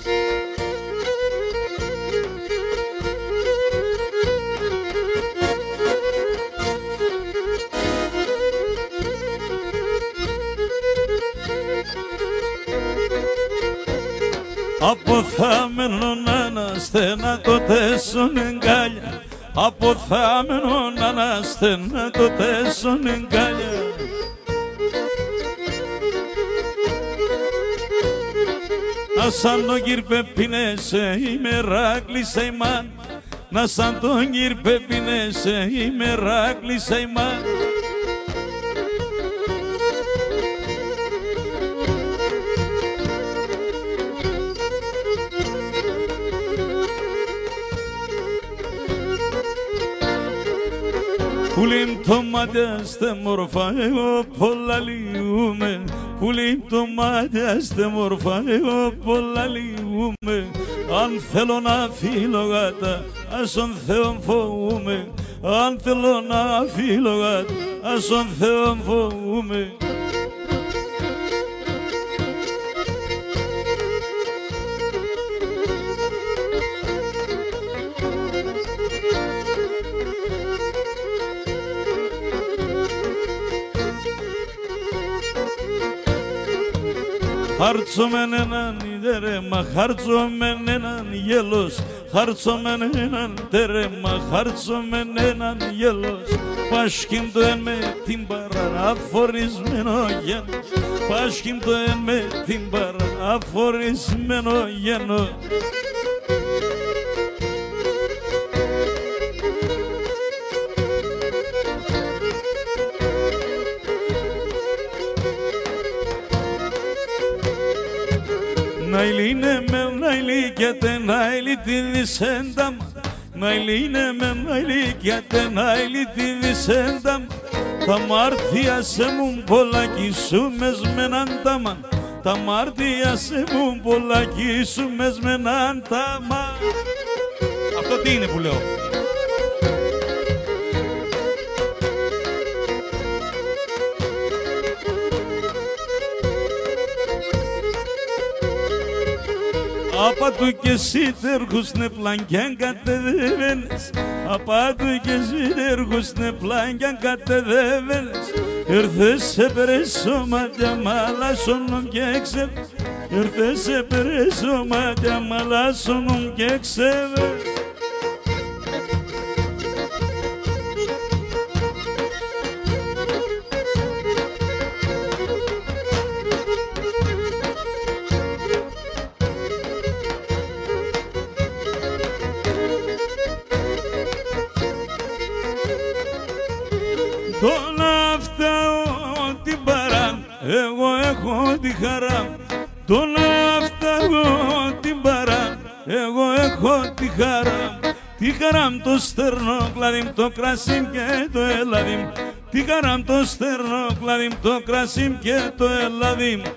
Από θάμενο να αναστε να το τέσσον εγκάλια Από θάμενο να αναστε να το τέσσον εγκάλια Να σαν τον κύρ πεπινέσαι η μεράκλεισα η μάν Να σαν τον κύρ πεπινέσαι η μεράκλεισα η μάν Pulim tomates de morfa ego polaliume Pulim tomates de morfa ego polaliume Αν θέλω να φύλλω γάτα ας τον Θεόν φοβούμαι Αν θέλω να φύλλω γάτα ας τον Θεόν φοβούμαι Harcomen έναν τερέμα, χαρτσόμεν έναν γέλος Χαρτσόμεν έναν τερέμα, χαρτσόμεν έναν γέλος Πάσχην το εν με την παραφορισμένο γένος, πάσχην το εν με την παραφορισμένο γένος. Ναϊλίνε με ναϊλίκιατε ναϊλίτη δισένταμ, ναϊλίνε με ναϊλίκιατε ναϊλίτη δισένταμ. Τα μάρτια σε μου πολλάκι σου μεσμέναν τάμαν, τα μάρτια σε μου πολλάκι σου μεσμέναν τάμαν. Αυτό τι είναι που λέω? Απάτου και εσύ τέρχουσνε πλάνκιαν κατεδεύαινες, απάτου και εσύ τέρχουσνε πλάνκιαν κατεδεύαινες. Ήρθες σε περέσω μάτια μαλάσσονον και έξευες, ήρθες σε περέσω μάτια μαλάσσονον και έξευες. Τώρα φτάω την παρά, εγώ έχω τη χαρά. Τώρα φτάω την παρά, εγώ έχω τη χαρά. Τη χαρά μ' το στερνό κλάδι μ' το κρασί και το ελάδι μ', τη χαρά μ' το στερνό κλάδι μ' το κρασί και το ελάδι μ'.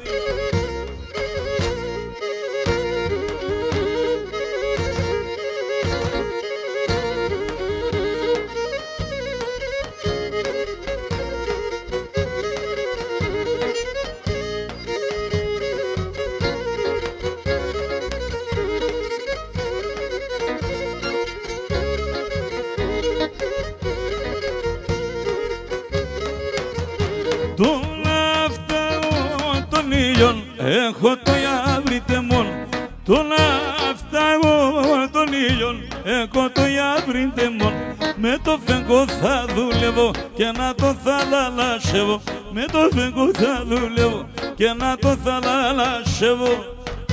Τώρα φτάω τον ήλιον, έχω το ιάβρι μόν. Τώρα φτάω τον ήλιον, έχω το ιάβρι μόν. Με το φεγγό θα δουλεύω και να το θαλασσεύω, με το φεγγό θα δουλεύω και να το θαλασσεύω.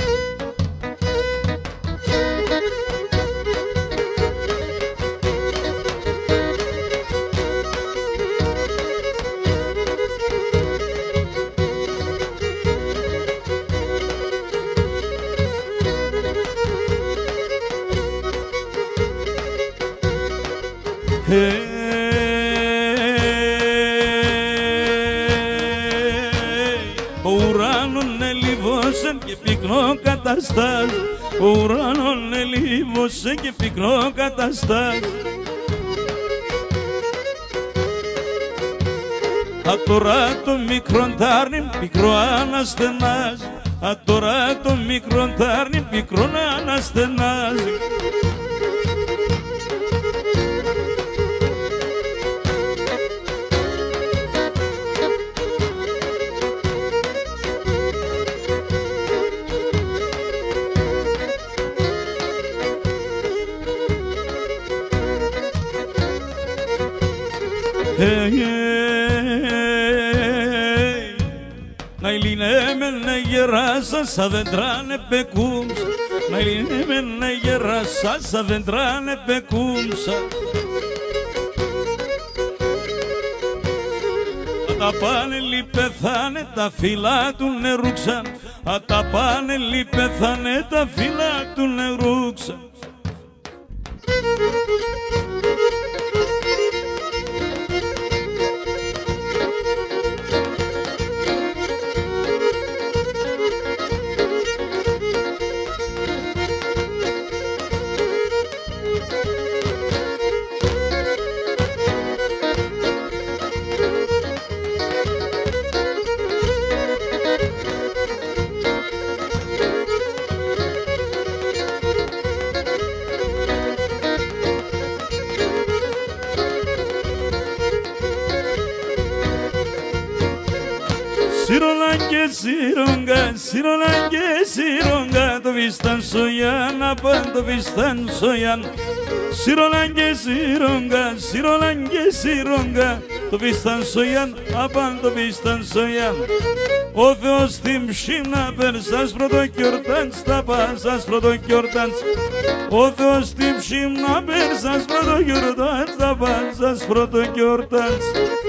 Ο ουράνον ελίβωσε και πυκνό καταστάζει, ο ουράνον ελίβωσε και πυκνό καταστάζει. Α, τώρα το μικρό τάρνη πικρό αναστενάζει, α, τώρα το μικρό τάρνη πικρό αναστενάζει. Να ηλινέμε να γεράσα σαν δέντρανε πεκούμσα, να ηλινέμε να γεράσα σαν δέντρανε πεκούμσα. Τα πάνελοι πεθάνε, τα φύλλα του νερούξαν, τα πάνελοι πεθάνε, τα φύλλα του νερούξαν. Sirolange sironga, sirolange sironga, to vistan soyan, apan to vistan soyan. Sirolange sironga, sirolange sironga, to vistan soyan, apan to vistan soyan. Ο Θεός την ψήμνα περσάς πρωτοκιορτάνς, τα πάσας πρωτοκιορτάνς. Ο Θεός την ψήμνα περσάς πρωτοκιορτάνς, τα πάσας πρωτοκιορτάνς.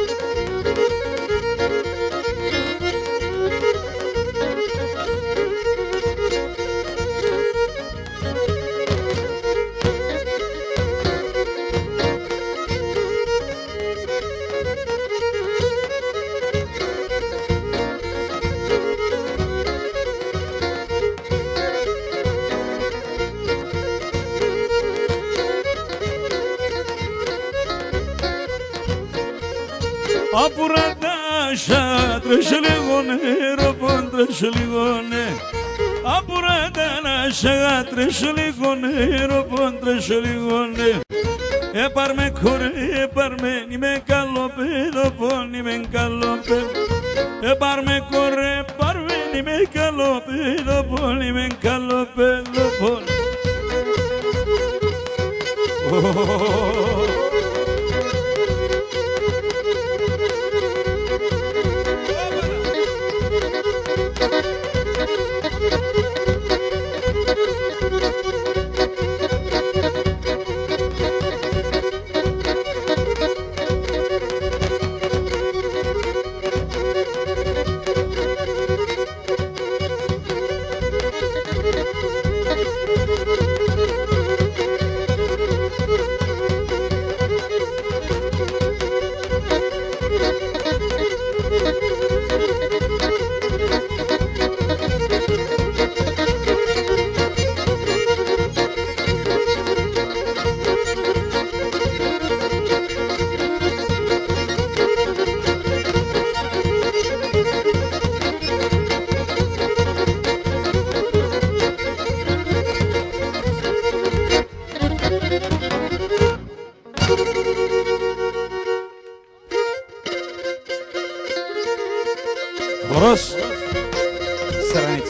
Απουρατάσα τρέσε λίγο νερό, πον τρέσε λίγο νερό. Απουρατάσα τρέσε λίγο νερό, πον τρέσε λίγο νερό. Έπαρμε κορέ, έπαρμε, είμαι καλό παιδό, πον είμαι καλό παιδό. Έπαρμε κορέ, έπαρμε, είμαι καλό παιδό, πον είμαι καλό παιδό, πον. Χορός, Στερανίτσα.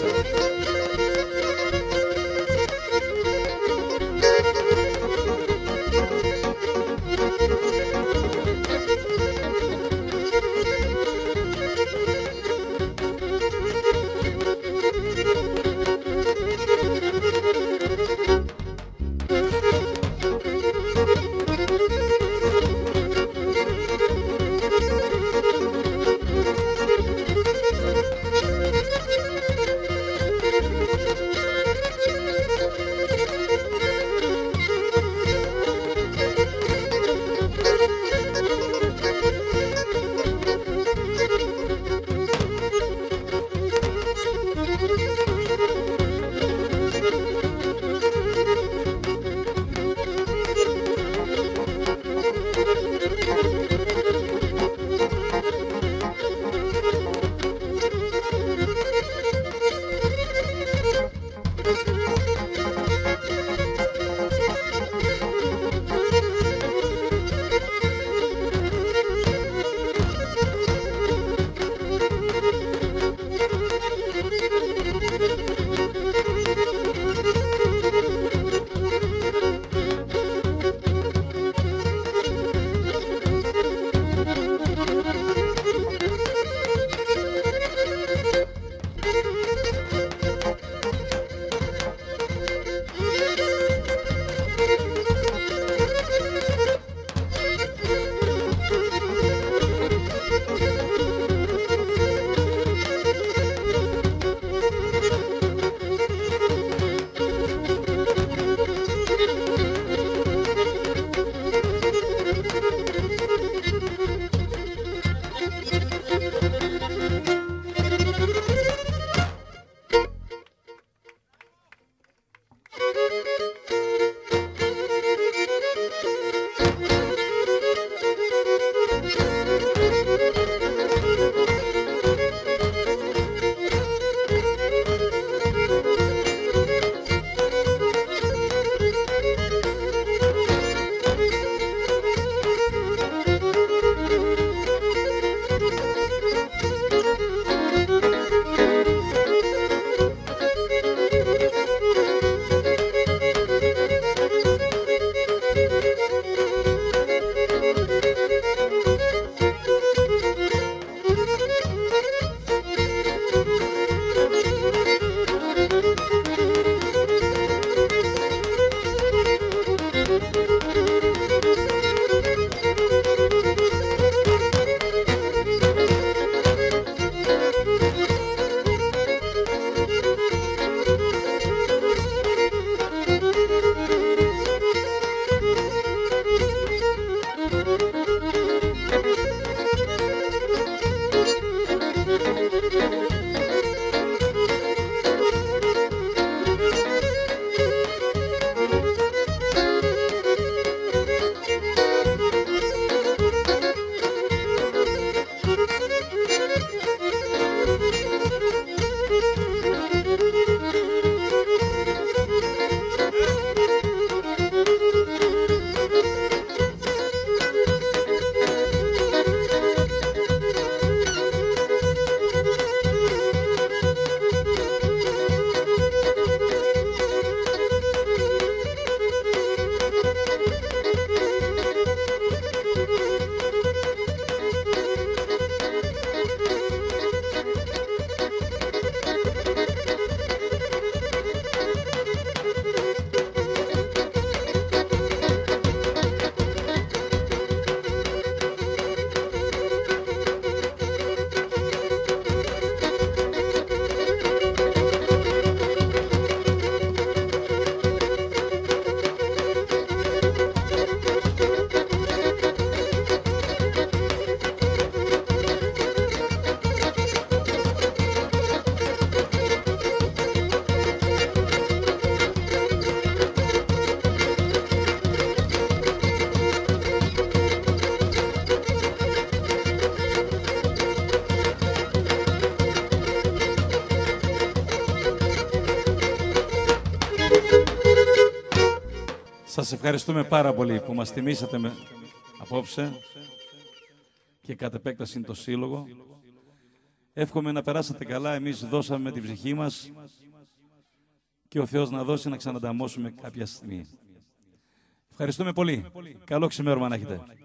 Σας ευχαριστούμε πάρα πολύ που μας τιμήσατε με... απόψε και κατ' επέκταση το σύλλογο. Εύχομαι να περάσατε καλά, εμείς δώσαμε με την ψυχή μας και ο Θεός να δώσει να ξανανταμώσουμε κάποια στιγμή. Ευχαριστούμε πολύ. Καλό ξημέρωμα να έχετε.